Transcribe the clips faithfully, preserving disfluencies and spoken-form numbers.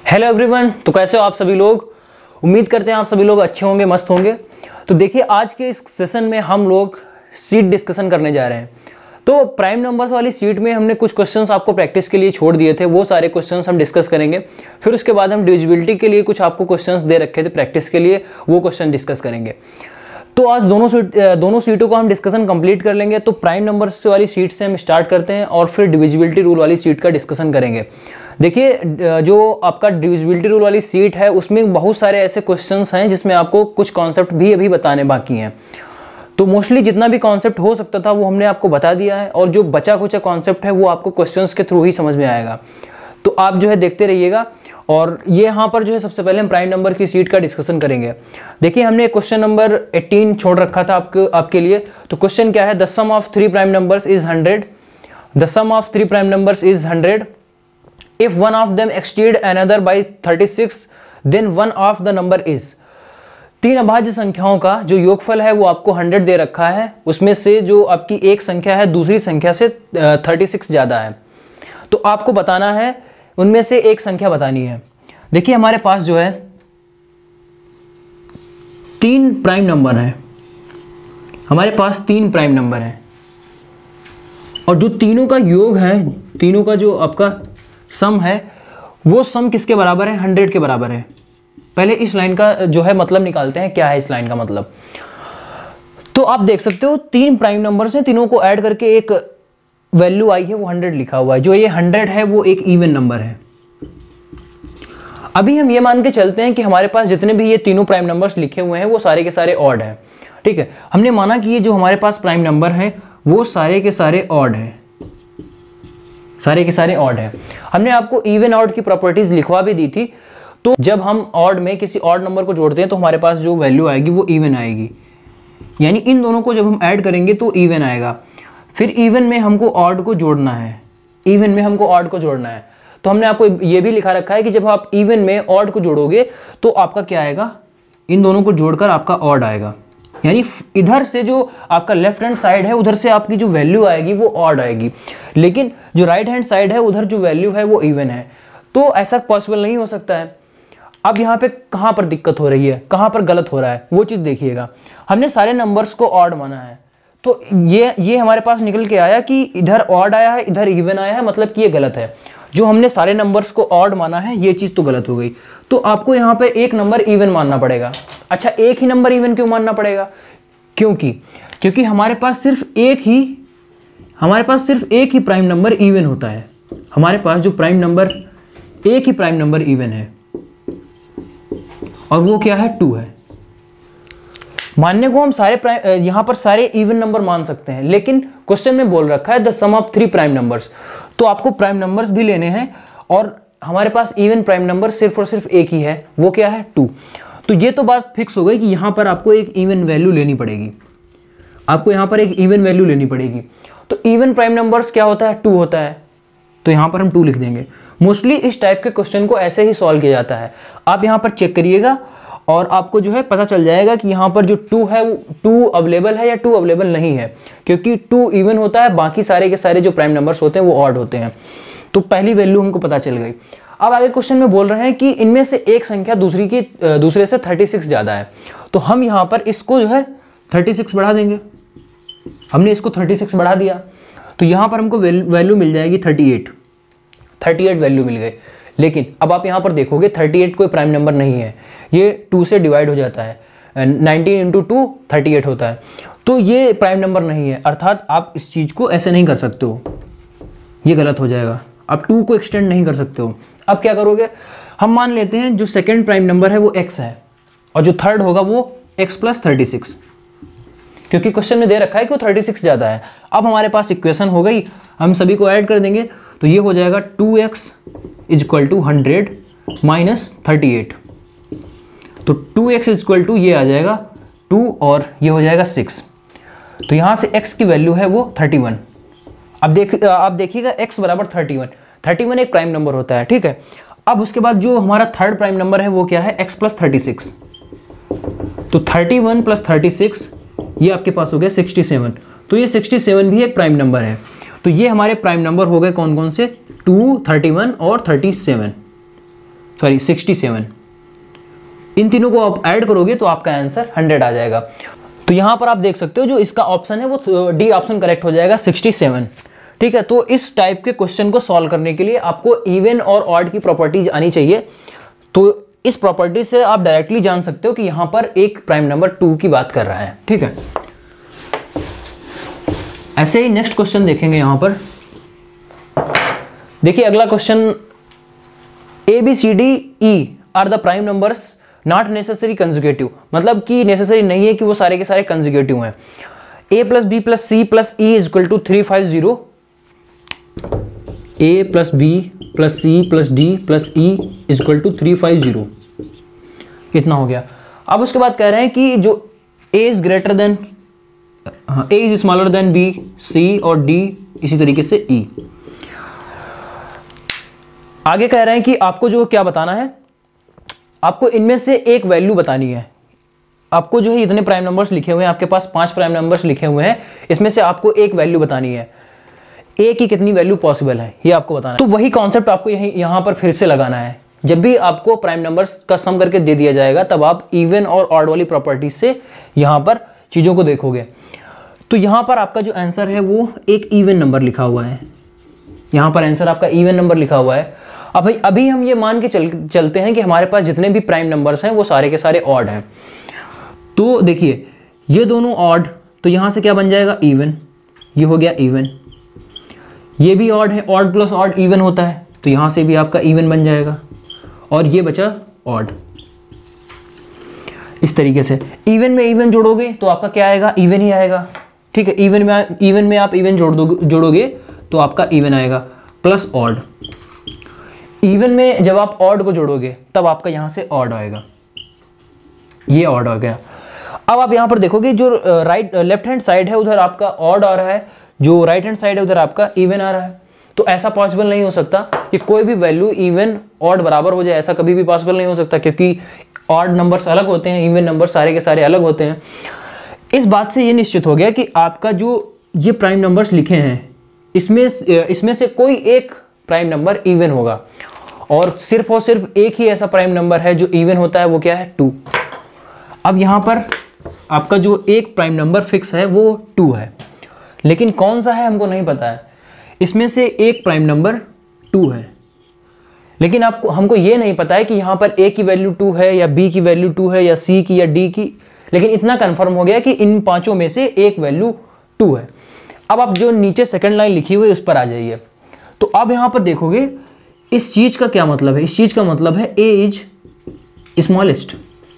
Hello everyone, तो कैसे हो आप सभी लोग। उम्मीद करते हैं आप सभी लोग अच्छे होंगे, मस्त होंगे। तो देखिए, आज के इस सेशन में हम लोग सीट डिस्कशन करने जा रहे हैं। तो प्राइम नंबर्स वाली सीट में हमने कुछ क्वेश्चंस आपको प्रैक्टिस के लिए छोड़ दिए थे, वो सारे क्वेश्चंस हम डिस्कस करेंगे। फिर उसके बाद हम डिविजिबिलिटी के लिए कुछ आपको क्वेश्चंस दे रखे थे प्रैक्टिस के लिए, वो क्वेश्चन डिस्कस करेंगे। तो आज दोनों सीट दोनों सीटों को हम डिस्कशन कंप्लीट कर लेंगे। तो प्राइम नंबर्स वाली सीट से हम स्टार्ट करते हैं और फिर डिविजिबिलिटी रूल वाली सीट का डिस्कशन करेंगे। देखिए, जो आपका डिविजिबिलिटी रूल वाली सीट है उसमें बहुत सारे ऐसे क्वेश्चंस हैं जिसमें आपको कुछ कॉन्सेप्ट भी अभी बताने बाकी हैं। तो मोस्टली जितना भी कॉन्सेप्ट हो सकता था वो हमने आपको बता दिया है, और जो बचा कुचा कॉन्सेप्ट है वो आपको क्वेश्चंस के थ्रू ही समझ में आएगा। तो आप जो है देखते रहिएगा। और ये यहाँ पर जो है सबसे पहले हम प्राइम नंबर की सीट का डिस्कशन करेंगे। देखिए, हमने क्वेश्चन नंबर अठारह छोड़ रखा था आपके आपके लिए। तो क्वेश्चन क्या है, the sum of three prime numbers is hundred. The sum of three prime numbers is hundred if one of them exceed another by thirty six then one of the number is. तीन अभाज्य संख्याओं का जो योगफल है वो आपको hundred दे रखा है, उसमें से जो आपकी एक संख्या है दूसरी संख्या से थर्टी सिक्स ज़्यादा है। तो आपको बताना है, उनमें से एक संख्या बतानी है। देखिए, हमारे पास जो है तीन प्राइम नंबर हैं, हमारे पास तीन प्राइम नंबर हैं, और जो तीनों का योग है, तीनों का जो आपका सम है वो सम किसके बराबर है, हंड्रेड के बराबर है। पहले इस लाइन का जो है मतलब निकालते हैं, क्या है इस लाइन का मतलब। तो आप देख सकते हो तीन प्राइम नंबर्स हैं, तीनों को ऐड करके एक वैल्यू आई है, वो हंड्रेड लिखा हुआ है। जो ये हंड्रेड है वो एक इवन नंबर है। अभी हम ये मान के चलते हैं कि हमारे पास जितने भी ये तीनों प्राइम नंबर्स लिखे हुए हैं वो सारे के सारे ऑड हैं। ठीक है, हमने माना कि ये जो हमारे पास प्राइम नंबर है वो सारे के सारे ऑड हैं, सारे के सारे ऑड हैं। हमने आपको इवन ऑड की प्रॉपर्टीज लिखवा भी दी थी। तो जब हम ऑड में किसी ऑड नंबर को जोड़ते हैं तो हमारे पास जो वैल्यू आएगी वो इवन आएगी, यानी इन दोनों को जब हम ऐड करेंगे तो इवन आएगा। फिर इवन में हमको ऑड को जोड़ना है, इवन में हमको ऑड को जोड़ना है। तो हमने आपको ये भी लिखा रखा है कि जब आप इवन में ऑड को जोड़ोगे तो आपका क्या आएगा, इन दोनों को जोड़कर आपका ऑड आएगा। यानी इधर से जो आपका लेफ्ट हैंड साइड है उधर से आपकी जो वैल्यू आएगी वो ऑड आएगी, लेकिन जो राइट हैंड साइड है उधर जो वैल्यू है वो इवन है। तो ऐसा पॉसिबल नहीं हो सकता है। अब यहाँ पे कहाँ पर दिक्कत हो रही है, कहाँ पर गलत हो रहा है, वो चीज़ देखिएगा। हमने सारे नंबर्स को ऑड माना है, तो ये ये हमारे पास निकल के आया कि इधर ऑड आया है, इधर इवन आया है, मतलब कि ये गलत है। जो हमने सारे नंबर्स को ऑड माना है ये चीज़ तो गलत हो गई। तो आपको यहाँ पे एक नंबर इवन मानना पड़ेगा। अच्छा, एक ही नंबर इवन क्यों मानना पड़ेगा? क्योंकि क्योंकि हमारे पास सिर्फ एक ही हमारे पास सिर्फ एक ही प्राइम नंबर इवन होता है। हमारे पास जो प्राइम नंबर एक ही प्राइम नंबर इवन है, और वो क्या है, टू है। मानने को हम सारे यहां पर सारे इवन नंबर मान सकते हैं, लेकिन क्वेश्चन में बोल रखा है the sum of three prime numbers. तो आपको प्राइम नंबर्स भी लेने हैं, और हमारे पास इवन प्राइम नंबर सिर्फ और सिर्फ एक ही है, वो क्या है, टू। तो ये तो बात फिक्स हो गई कि यहां पर आपको एक इवन वैल्यू लेनी पड़ेगी, आपको यहां पर एक इवन वैल्यू लेनी पड़ेगी। तो इवन प्राइम नंबर्स क्या होता है, टू होता है। तो यहां पर हम टू लिख देंगे। मोस्टली इस टाइप के क्वेश्चन को ऐसे ही सॉल्व किया जाता है। आप यहां पर चेक करिएगा और आपको जो है पता चल जाएगा कि यहाँ पर जो टू है वो टू अवेलेबल है या टू अवेलेबल नहीं है, क्योंकि टू इवन होता है, बाकी सारे के सारे जो प्राइम नंबर्स होते हैं वो ऑड होते हैं। तो पहली वैल्यू हमको पता चल गई। अब आगे क्वेश्चन में बोल रहे हैं कि इनमें से एक संख्या दूसरी की दूसरे से थर्टी सिक्स ज़्यादा है। तो हम यहाँ पर इसको जो है थर्टी सिक्स बढ़ा देंगे। हमने इसको थर्टी सिक्स बढ़ा दिया, तो यहाँ पर हमको वैल्यू मिल जाएगी thirty eight. Thirty eight value मिल गई। लेकिन अब आप यहाँ पर देखोगे थर्टी एट कोई प्राइम नंबर नहीं है, ये टू से डिवाइड हो जाता है। Nineteen into two thirty eight होता है, तो ये प्राइम नंबर नहीं है। अर्थात आप इस चीज़ को ऐसे नहीं कर सकते हो, ये गलत हो जाएगा। आप टू को एक्सटेंड नहीं कर सकते हो। अब क्या करोगे, हम मान लेते हैं जो सेकेंड प्राइम नंबर है वो एक्स है, और जो थर्ड होगा वो एक्स प्लस थर्टी सिक्स, क्योंकि क्वेश्चन में दे रखा है कि वो थर्टी सिक्स ज़्यादा है। अब हमारे पास इक्वेशन हो गई, हम सभी को ऐड कर देंगे, तो ये हो जाएगा two x is equal to hundred minus thirty eight. तो two x is equal to ये आ जाएगा टू, और ये हो जाएगा सिक्स। तो यहाँ से x की वैल्यू है वो थर्टी वन। अब देख आप देखिएगा x बराबर थर्टी वन। थर्टी वन एक प्राइम नंबर होता है, ठीक है। अब उसके बाद जो हमारा थर्ड प्राइम नंबर है वो क्या है, x प्लस थर्टी सिक्स। तो thirty one plus thirty six ये आपके पास हो गया सिक्सटी सेवन। तो ये सिक्सटी सेवन भी एक प्राइम नंबर है। तो ये हमारे प्राइम नंबर हो गए कौन कौन से, टू, थर्टी वन और thirty seven. Sorry sixty seven, इन तीनों को आप ऐड करोगे तो आपका आंसर हंड्रेड आ जाएगा। तो यहाँ पर आप देख सकते हो जो इसका ऑप्शन है वो डी ऑप्शन करेक्ट हो जाएगा, सिक्सटी सेवन। ठीक है, तो इस टाइप के क्वेश्चन को सॉल्व करने के लिए आपको इवन और ऑड की प्रॉपर्टीज आनी चाहिए। तो इस प्रॉपर्टी से आप डायरेक्टली जान सकते हो कि यहाँ पर एक प्राइम नंबर टू की बात कर रहा है। ठीक है, ऐसे ही नेक्स्ट क्वेश्चन देखेंगे। यहाँ पर देखिए अगला question, A B C D E are the prime numbers not necessary consecutive, मतलब कि नेसेसरी नहीं है कि वो सारे के सारे कंजुगेटिव हैं। A plus B plus C plus E is equal to three five zero, A plus B plus C plus D plus E is equal to three five zero, कितना हो गया। अब उसके बाद कह रहे हैं कि जो A is greater than, A is smaller than B, C और डी इसी तरीके से ई। आगे कह रहे हैं कि आपको जो क्या बताना है, आपको इनमें से एक वैल्यू बतानी है। आपको जो है इतने प्राइम नंबर्स लिखे हुए हैं, आपके पास पांच प्राइम नंबर्स लिखे हुए हैं, इसमें से आपको एक वैल्यू बतानी है। ए की कितनी वैल्यू पॉसिबल है ये आपको बताना है। तो वही कॉन्सेप्ट आपको यही यहाँ पर फिर से लगाना है। जब भी आपको प्राइम नंबर्स का सम करके दे दिया जाएगा तब आप इवन और ऑड वाली प्रॉपर्टी से यहाँ पर चीज़ों को देखोगे। तो यहाँ पर आपका जो आंसर है वो एक इवन नंबर लिखा हुआ है, यहाँ पर आंसर आपका इवन नंबर लिखा हुआ है। अब भाई अभी हम ये मान के चल चलते हैं कि हमारे पास जितने भी प्राइम नंबर्स हैं वो सारे के सारे ऑड हैं। तो देखिए ये दोनों ऑड, तो यहाँ से क्या बन जाएगा, इवन, ये हो गया इवन। ये भी ऑड है, ऑड प्लस ऑड इवन होता है, तो यहाँ से भी आपका इवन बन जाएगा। और ये बचा ऑड। इस तरीके से इवन में इवन जोड़ोगे तो आपका क्या आएगा, इवन ही आएगा। ठीक है, इवन में इवन में आप इवन जोड़ दो जोड़ोगे तो आपका इवन आएगा, प्लस ऑड। इवन में जब आप ऑड को जोड़ोगे तब आपका यहाँ से ऑड आएगा, ये ऑड हो गया। अब आप यहाँ पर देखोगे जो राइट लेफ्ट हैंड साइड है उधर आपका ऑड आ रहा है, जो राइट हैंड साइड है उधर आपका इवन आ रहा है। तो ऐसा पॉसिबल नहीं हो सकता कि कोई भी वैल्यू इवन ऑड बराबर हो जाए, ऐसा कभी भी पॉसिबल नहीं हो सकता, क्योंकि ऑड नंबर्स अलग होते हैं, इवन नंबर सारे के सारे अलग होते हैं। इस बात से ये निश्चित हो गया कि आपका जो ये प्राइम नंबर्स लिखे हैं इसमें इसमें से कोई एक प्राइम नंबर इवन होगा, और सिर्फ और सिर्फ एक ही ऐसा प्राइम नंबर है जो इवन होता है, वो क्या है, टू। अब यहाँ पर आपका जो एक प्राइम नंबर फिक्स है वो टू है, लेकिन कौन सा है हमको नहीं पता है। इसमें से एक प्राइम नंबर टू है, लेकिन आपको हमको ये नहीं पता है कि यहाँ पर ए की वैल्यू टू है या बी की वैल्यू टू है या सी की या डी की, लेकिन इतना कंफर्म हो गया कि इन पांचों में से एक वैल्यू टू है। अब आप जो नीचे सेकंड लाइन लिखी हुई है उस पर आ जाइए। तो अब यहाँ पर देखोगे इस चीज का क्या मतलब है, इस चीज का मतलब है ए इज स्मॉलेस्ट।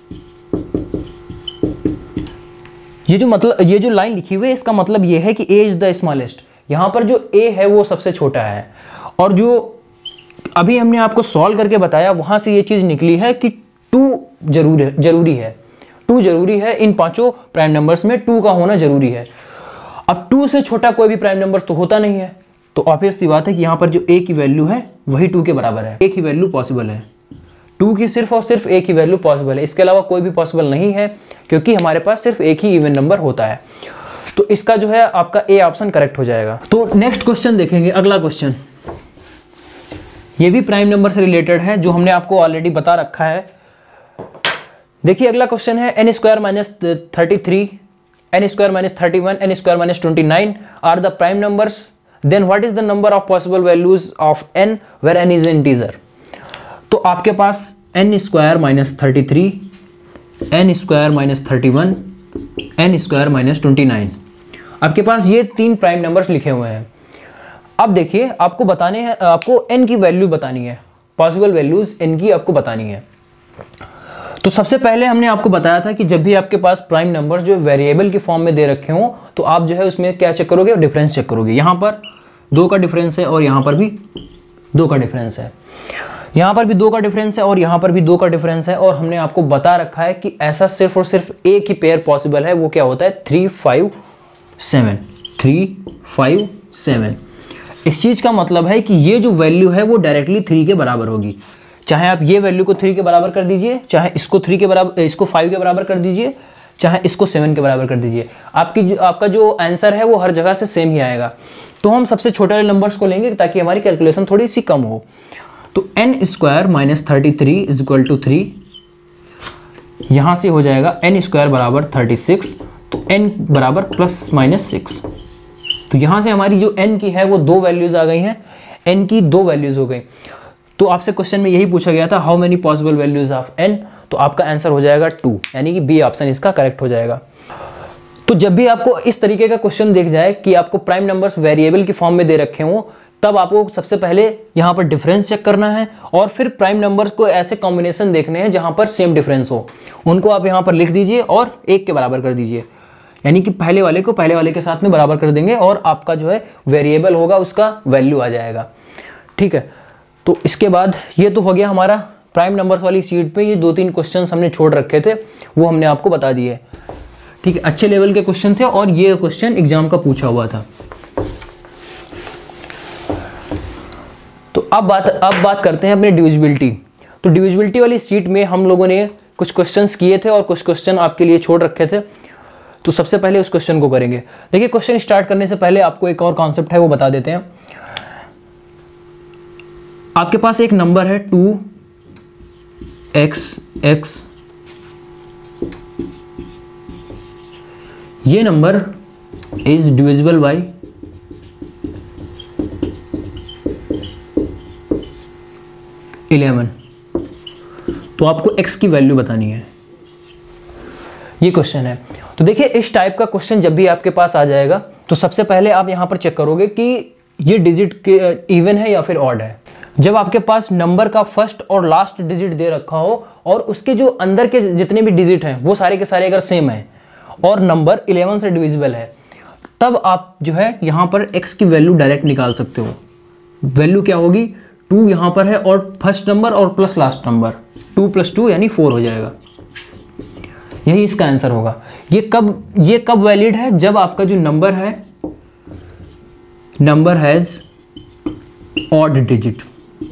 ये जो मतलब ये जो लाइन लिखी हुई है इसका मतलब ये है कि ए इज द स्मॉलेस्ट। यहाँ पर जो ए है वो सबसे छोटा है, और जो अभी हमने आपको सॉल्व करके बताया वहां से ये चीज निकली है कि टू जरूर है जरूरी है टू जरूरी है। इन पांचों प्राइम नंबर्स में टू का होना जरूरी है। अब टू से छोटा कोई भी प्राइम नंबर तो होता नहीं है, तो ऑब्वियस सी बात है कि यहाँ पर जो ए की वैल्यू है वही टू के बराबर है। एक ही वैल्यू पॉसिबल है, टू की सिर्फ और सिर्फ एक ही वैल्यू पॉसिबल है, इसके अलावा कोई भी पॉसिबल नहीं है, क्योंकि हमारे पास सिर्फ एक ही इवन नंबर होता है। तो इसका जो है आपका ए ऑप्शन करेक्ट हो जाएगा। तो नेक्स्ट क्वेश्चन देखेंगे, अगला क्वेश्चन ये भी प्राइम नंबर से रिलेटेड है, जो हमने आपको ऑलरेडी बता रखा है। देखिए अगला क्वेश्चन है N square minus thirty three, N square minus thirty one, N square minus twenty nine are the prime numbers, then what is the number of possible values of N where N is integer. तो आपके पास N square minus thirty three, N square minus thirty one, N square minus twenty nine, आपके पास ये तीन prime numbers लिखे हुए हैं। अब देखिए आपको बताने हैं, आपको n की वैल्यू बतानी है, पॉसिबल वैल्यूज n की आपको बतानी है। तो सबसे पहले हमने आपको बताया था कि जब भी आपके पास प्राइम नंबर्स जो वेरिएबल की फॉर्म में दे रखे हों तो आप जो है उसमें क्या चेक करोगे, डिफरेंस चेक करोगे। यहाँ पर दो का डिफरेंस है और यहाँ पर भी दो का डिफरेंस है, यहाँ पर भी दो का डिफरेंस है और यहाँ पर भी दो का डिफरेंस है। और हमने आपको बता रखा है कि ऐसा सिर्फ और सिर्फ एक ही पेयर पॉसिबल है, वो क्या होता है, three five seven, three five seven. इस चीज़ का मतलब है कि ये जो वैल्यू है वो डायरेक्टली थ्री के बराबर होगी। चाहे आप ये वैल्यू को थ्री के बराबर कर दीजिए, चाहे इसको थ्री के बराबर इसको फाइव के बराबर कर दीजिए, चाहे इसको सेवन के बराबर कर दीजिए, आपकी आपका जो आंसर है वो हर जगह से सेम ही आएगा। तो हम सबसे छोटे वाले नंबर्स को लेंगे ताकि हमारी कैलकुलेशन थोड़ी सी कम हो। तो N square minus thirty three is equal to three, यहाँ से हो जाएगा एन स्क्वायर बराबर थर्टी सिक्स, तो एन बराबर प्लस माइनस सिक्स। तो यहाँ से हमारी जो एन की है वो दो वैल्यूज़ आ गई हैं, एन की दो वैल्यूज़ हो गई। तो आपसे क्वेश्चन में यही पूछा गया था how many possible values of N, तो आपका आंसर हो जाएगा टू, यानी कि बी ऑप्शन इसका करेक्ट हो जाएगा। तो जब भी आपको इस तरीके का क्वेश्चन दिख जाए कि आपको प्राइम नंबर्स वेरिएबल की फॉर्म में दे रखे हों, तब आपको सबसे पहले यहाँ पर डिफरेंस चेक करना है और फिर प्राइम नंबर्स को ऐसे कॉम्बिनेशन देखने हैं जहाँ पर सेम डिफरेंस हो, उनको आप यहाँ पर लिख दीजिए और एक के बराबर कर दीजिए, यानी कि पहले वाले को पहले वाले के साथ में बराबर कर देंगे और आपका जो है वेरिएबल होगा उसका वैल्यू आ जाएगा। ठीक है, तो इसके बाद ये तो हो गया हमारा प्राइम नंबर्स वाली सीट पे ये दो तीन क्वेश्चंस हमने छोड़ रखे थे, वो हमने आपको बता दिए। ठीक है, अच्छे लेवल के क्वेश्चन थे और ये क्वेश्चन एग्जाम का पूछा हुआ था। तो अब बात अब बात करते हैं अपने डिविजिबिलिटी। तो डिविजिबिलिटी वाली सीट में हम लोगों ने कुछ क्वेश्चंस किए थे और कुछ क्वेश्चन आपके लिए छोड़ रखे थे। तो सबसे पहले उस क्वेश्चन को करेंगे। देखिए, क्वेश्चन स्टार्ट करने से पहले आपको एक और कॉन्सेप्ट है वो बता देते हैं। आपके पास एक नंबर है टू एक्स एक्स, ये number is divisible by eleven. तो आपको x की वैल्यू बतानी है, ये क्वेश्चन है। तो देखिए, इस टाइप का क्वेश्चन जब भी आपके पास आ जाएगा तो सबसे पहले आप यहां पर चेक करोगे कि ये डिजिट के इवन है या फिर ऑड है। जब आपके पास नंबर का फर्स्ट और लास्ट डिजिट दे रखा हो और उसके जो अंदर के जितने भी डिजिट हैं वो सारे के सारे अगर सेम है और नंबर इलेवन से डिविजिबल है, तब आप जो है यहाँ पर x की वैल्यू डायरेक्ट निकाल सकते हो। वैल्यू क्या होगी, टू यहाँ पर है और फर्स्ट नंबर और plus last number, two plus two यानी फोर हो जाएगा। यही इसका आंसर होगा। ये कब ये कब वैलिड है, जब आपका जो नंबर है नंबर हैज ऑड डिजिट।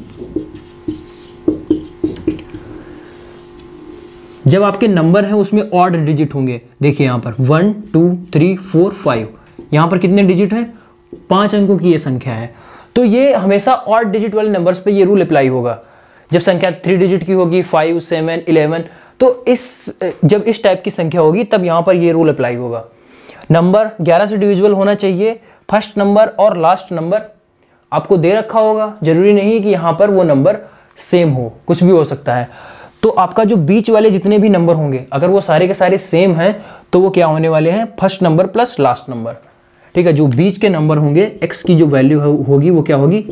जब आपके नंबर है उसमें ऑड डिजिट होंगे। देखिए यहाँ पर one two three four five, यहाँ पर कितने डिजिट हैं, पांच अंकों की ये संख्या है। तो ये हमेशा ऑड डिजिट वाले नंबर्स पे ये रूल अप्लाई होगा। जब संख्या थ्री डिजिट की होगी, फाइव सेवन इलेवन, तो इस जब इस टाइप की संख्या होगी तब यहाँ पर ये रूल अप्लाई होगा। नंबर ग्यारह से डिविजिबल होना चाहिए, फर्स्ट नंबर और लास्ट नंबर आपको दे रखा होगा। जरूरी नहीं कि यहाँ पर वो नंबर सेम हो, कुछ भी हो सकता है। तो आपका जो बीच वाले जितने भी नंबर होंगे, अगर वो सारे के सारे सेम हैं तो वो क्या होने वाले हैं, first number plus last number. ठीक है, जो बीच के नंबर होंगे x की जो वैल्यू होगी वो क्या होगी,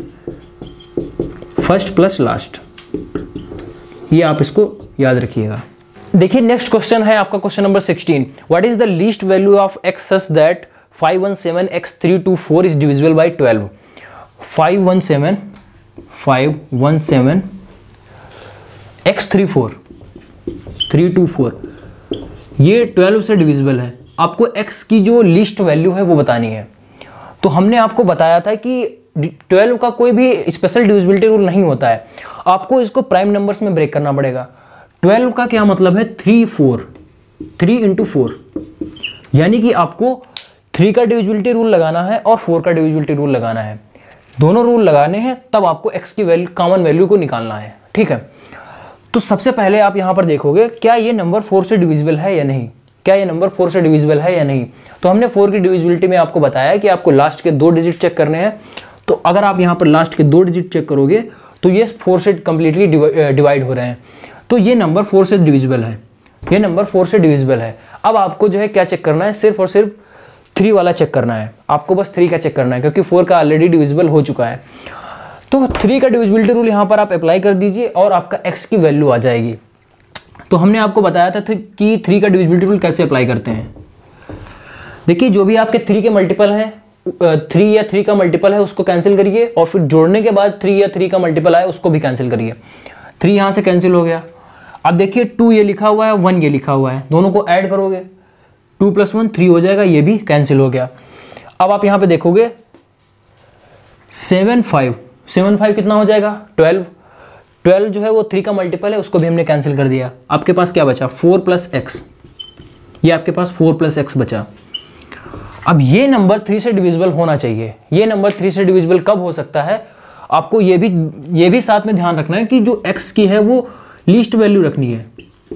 फर्स्ट प्लस लास्ट। ये आप इसको याद रखिएगा। देखिए, नेक्स्ट क्वेश्चन है आपका question number sixteen. What is the least value of x such that five one seven x three two four is divisible by twelve. Five one seven five one seven x three four three two four, ये twelve से divisible है। आपको x की जो least value है वो बतानी है। तो हमने आपको बताया था कि ट्वेल्व का कोई भी स्पेशल डिविजिबिलिटी रूल नहीं होता है, आपको इसको प्राइम नंबर्स में ब्रेक करना पड़ेगा। ट्वेल्व का क्या मतलब है, three four, three into four, यानी कि आपको थ्री का डिविजिबिलिटी रूल लगाना है और फोर का डिविजिबिलिटी रूल लगाना है। दोनों रूल लगाने हैं तब आपको x की वैल्यू कॉमन वैल्यू को निकालना है। ठीक है, तो सबसे पहले आप यहां पर देखोगे क्या ये नंबर फोर से डिविजिबल है या नहीं, क्या ये नंबर फोर से डिविजिबल है या नहीं। तो हमने फोर की डिविजिबिलिटी में आपको बताया कि आपको लास्ट के दो डिजिट चेक करने हैं। तो अगर आप यहाँ पर लास्ट के दो डिजिट चेक करोगे तो ये फोर से कंप्लीटली डिवाइड हो रहे हैं। तो ये नंबर फोर से डिविजिबल है, ये नंबर फोर से डिविजिबल है। अब आपको जो है क्या चेक करना है, सिर्फ और सिर्फ थ्री वाला चेक करना है। आपको बस थ्री का चेक करना है क्योंकि फोर का ऑलरेडी डिविजिबल हो चुका है। तो थ्री का डिविजिबिलिटी रूल यहाँ पर आप अप्लाई कर दीजिए और आपका एक्स की वैल्यू आ जाएगी। तो हमने आपको बताया था कि थ्री का डिविजिबिलिटी रूल कैसे अप्लाई करते हैं। देखिए, जो भी आपके थ्री के मल्टीपल हैं, थ्री या थ्री का मल्टीपल है उसको कैंसिल करिए और फिर जोड़ने के बाद थ्री या थ्री का मल्टीपल आए उसको भी कैंसिल करिए। थ्री यहाँ से कैंसिल हो गया। अब देखिए, टू ये लिखा हुआ है, वन ये लिखा हुआ है, दोनों को ऐड करोगे, टू प्लस वन थ्री हो जाएगा, ये भी कैंसिल हो गया। अब आप यहाँ पे देखोगे सेवन फाइव, सेवन फाइव कितना हो जाएगा, ट्वेल्व। ट्वेल्व जो है वो थ्री का मल्टीपल है, उसको भी हमने कैंसिल कर दिया। आपके पास क्या बचा, फोर प्लस एक्स, ये आपके पास फोर प्लस एक्स बचा। अब ये नंबर थ्री से डिविजिबल होना चाहिए। ये नंबर थ्री से डिविजिबल कब हो सकता है, आपको ये भी ये भी साथ में ध्यान रखना है कि जो x की है वो लीस्ट वैल्यू रखनी है।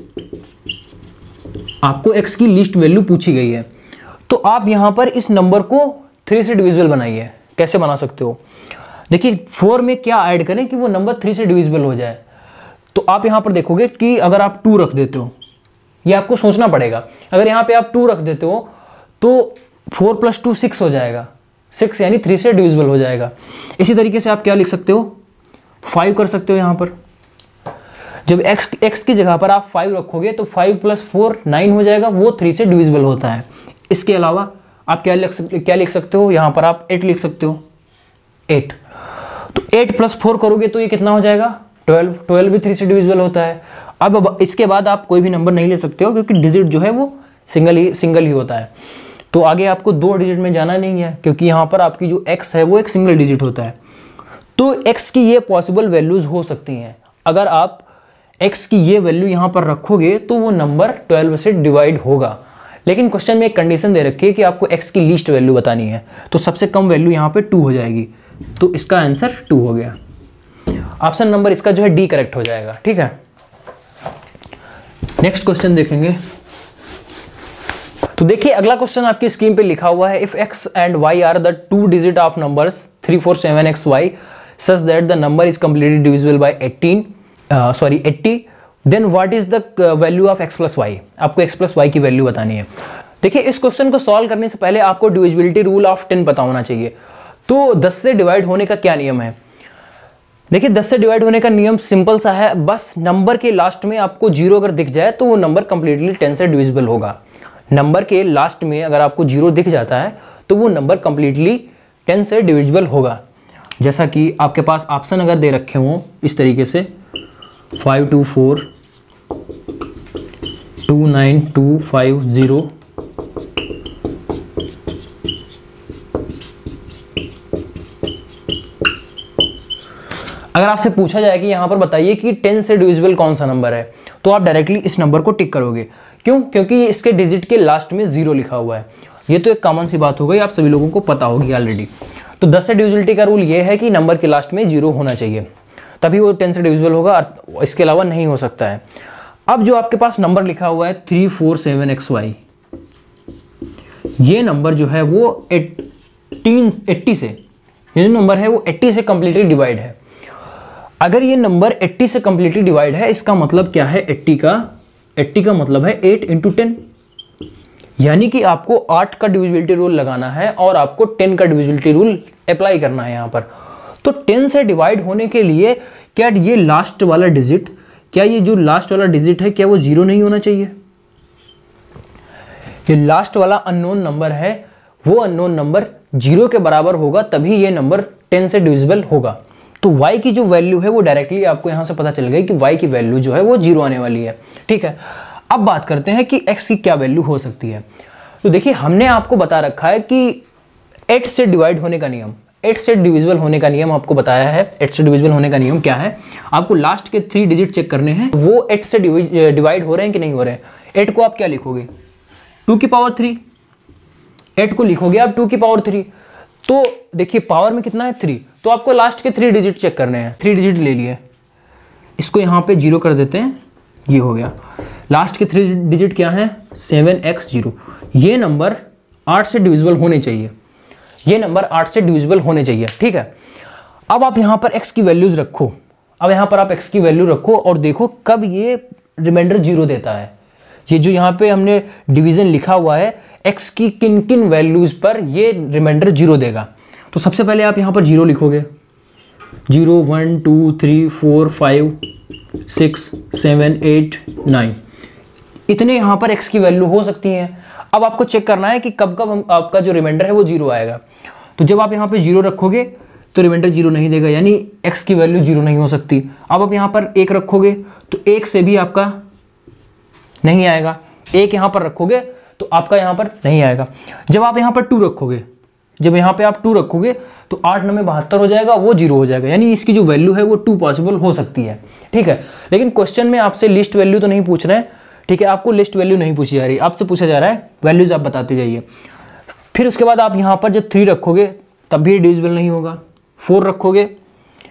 आपको x की लीस्ट वैल्यू पूछी गई है, तो आप यहां पर इस नंबर को थ्री से डिविजिबल बनाइए। कैसे बना सकते हो, देखिए फोर में क्या ऐड करें कि वो नंबर थ्री से डिविजिबल हो जाए। तो आप यहां पर देखोगे कि अगर आप टू रख देते हो, ये आपको सोचना पड़ेगा, अगर यहां पे आप टू रख देते हो तो फोर प्लस टू सिक्स हो जाएगा, सिक्स यानी थ्री से डिविजिबल हो जाएगा। इसी तरीके से आप क्या लिख सकते हो, फाइव कर सकते हो। यहाँ पर जब x x की जगह पर आप फाइव रखोगे तो फाइव प्लस फोर नाइन हो जाएगा, वो थ्री से डिविजिबल होता है। इसके अलावा आप क्या लिख सकते क्या लिख सकते हो, यहाँ पर आप एट लिख सकते हो, एट। तो एट प्लस फोर करोगे तो ये कितना हो जाएगा, ट्वेल्व। ट्वेल्व भी थ्री से डिविजिबल होता है। अब, अब इसके बाद आप कोई भी नंबर नहीं ले सकते हो क्योंकि डिजिट जो है वो सिंगल ही सिंगल ही होता है। तो आगे आपको दो डिजिट में जाना नहीं है क्योंकि यहाँ पर आपकी जो x है वो एक सिंगल डिजिट होता है। तो x की ये पॉसिबल वैल्यूज हो सकती हैं। अगर आप x की ये वैल्यू यहाँ पर रखोगे तो वो नंबर ट्वेल्व से डिवाइड होगा। लेकिन क्वेश्चन में एक कंडीशन दे रखी है कि आपको x की लीस्ट वैल्यू बतानी है, तो सबसे कम वैल्यू यहाँ पे टू हो जाएगी। तो इसका आंसर टू हो गया। ऑप्शन नंबर इसका जो है डी करेक्ट हो जाएगा। ठीक है, नेक्स्ट क्वेश्चन देखेंगे। तो देखिए अगला क्वेश्चन आपकी स्क्रीन पे लिखा हुआ है, if x and y are the two digit of numbers three four seven x y such that the number is completely divisible by eighteen sorry eighty, then what is the value of x plus y. आपको x plus y की value बतानी है। देखिए इस question को solve करने से पहले आपको डिविजिबिलिटी रूल ऑफ टेन पता होना चाहिए। तो दस से डिवाइड होने का क्या नियम है, देखिए दस से डिवाइड होने का नियम सिंपल सा है, बस नंबर के लास्ट में आपको जीरो अगर दिख जाए तो वो नंबर कंप्लीटली टेन से डिविजिबल होगा। नंबर के लास्ट में अगर आपको जीरो दिख जाता है तो वो नंबर कंप्लीटली टेन से डिविजिबल होगा। जैसा कि आपके पास ऑप्शन अगर दे रखे हों इस तरीके से five two four two nine two five zero, अगर आपसे पूछा जाए कि यहाँ पर बताइए कि टेन से डिविजिबल कौन सा नंबर है, तो आप डायरेक्टली इस नंबर को टिक करोगे। क्यों, क्योंकि इसके डिजिट के लास्ट में जीरो लिखा हुआ है। ये तो एक कॉमन सी बात हो गई, आप सभी लोगों को पता होगी ऑलरेडी। तो दस से डिविजिबिलिटी का रूल ये है कि नंबर के लास्ट में जीरो होना चाहिए, तभी वो टेन से डिविजिबल होगा, इसके अलावा नहीं हो सकता है। अब जो आपके पास नंबर लिखा हुआ है three four seven x y, ये नंबर जो है वो एटीन एट्टी से, ये जो नंबर है वो एट्टी से कंप्लीटली डिवाइड है। अगर ये नंबर एट्टी से कंप्लीटली डिवाइड है, इसका मतलब क्या है, एट्टी का एट्टी का मतलब है एट इंटू टेन, यानी कि आपको आठ का डिविजिबिलिटी रूल लगाना है और आपको टेन का डिविजिबिलिटी रूल अप्लाई करना है यहाँ पर। तो टेन से डिवाइड होने के लिए क्या ये लास्ट वाला डिजिट, क्या ये जो लास्ट वाला डिजिट है क्या वो जीरो नहीं होना चाहिए। ये लास्ट वाला अननोन नंबर है, वो अननोन नंबर जीरो के बराबर होगा, तभी ये नंबर टेन से डिविजिबल होगा। तो y की जो वैल्यू है वो डायरेक्टली आपको यहाँ से पता चल गई कि y की वैल्यू जो है वो जीरो आने वाली है। ठीक है, अब बात करते हैं कि x की क्या वैल्यू हो सकती है। तो देखिए हमने आपको बता रखा है कि एट से डिवाइड होने का नियम, एट से डिविजिबल होने का नियम आपको बताया है। एट से डिविजिबल होने का नियम क्या है, आपको लास्ट के थ्री डिजिट चेक करने हैं, वो एट से डिवाइड हो रहे हैं कि नहीं हो रहे हैं। एट को आप क्या लिखोगे, टू की पावर थ्री, एट को लिखोगे आप टू की पावर थ्री। तो देखिए पावर में कितना है, थ्री, तो आपको लास्ट के थ्री डिजिट चेक करने हैं। थ्री डिजिट ले लिए, इसको यहाँ पे जीरो कर देते हैं, ये हो गया। लास्ट के थ्री डिजिट क्या है, सेवन एक्स जीरो। ये नंबर आठ से डिविजिबल होने चाहिए, ये नंबर आठ से डिविजिबल होने चाहिए। ठीक है, अब आप यहाँ पर x की वैल्यूज रखो, अब यहाँ पर आप x की वैल्यू रखो और देखो कब ये रिमाइंडर जीरो देता है। ये जो यहाँ पे हमने डिवीजन लिखा हुआ है, x की किन किन वैल्यूज पर ये रिमाइंडर जीरो देगा। तो सबसे पहले आप यहाँ पर जीरो लिखोगे, zero one two three four five six seven eight nine, इतने यहाँ पर x की वैल्यू हो सकती हैं। अब आपको चेक करना है कि कब कब आपका जो रिमाइंडर है वो जीरो आएगा। तो जब आप यहाँ पे जीरो रखोगे तो रिमाइंडर जीरो नहीं देगा, यानी x की वैल्यू जीरो नहीं हो सकती। अब आप यहाँ पर एक रखोगे तो एक से भी आपका नहीं आएगा, एक यहाँ पर रखोगे तो आपका यहाँ पर नहीं आएगा। जब आप यहाँ पर टू रखोगे, जब यहाँ पे आप टू रखोगे तो आठ नौ में बहत्तर हो जाएगा, वो जीरो हो जाएगा, यानी इसकी जो वैल्यू है वो टू पॉसिबल हो सकती है। ठीक है, लेकिन क्वेश्चन में आपसे लिस्ट वैल्यू तो नहीं पूछ रहे हैं। ठीक है, आपको लिस्ट वैल्यू नहीं पूछी जा रही, आपसे पूछा जा रहा है वैल्यूज आप बताते जाइए। फिर उसके बाद आप यहाँ पर जब थ्री रखोगे तब भी डिविजिबल नहीं होगा, फोर रखोगे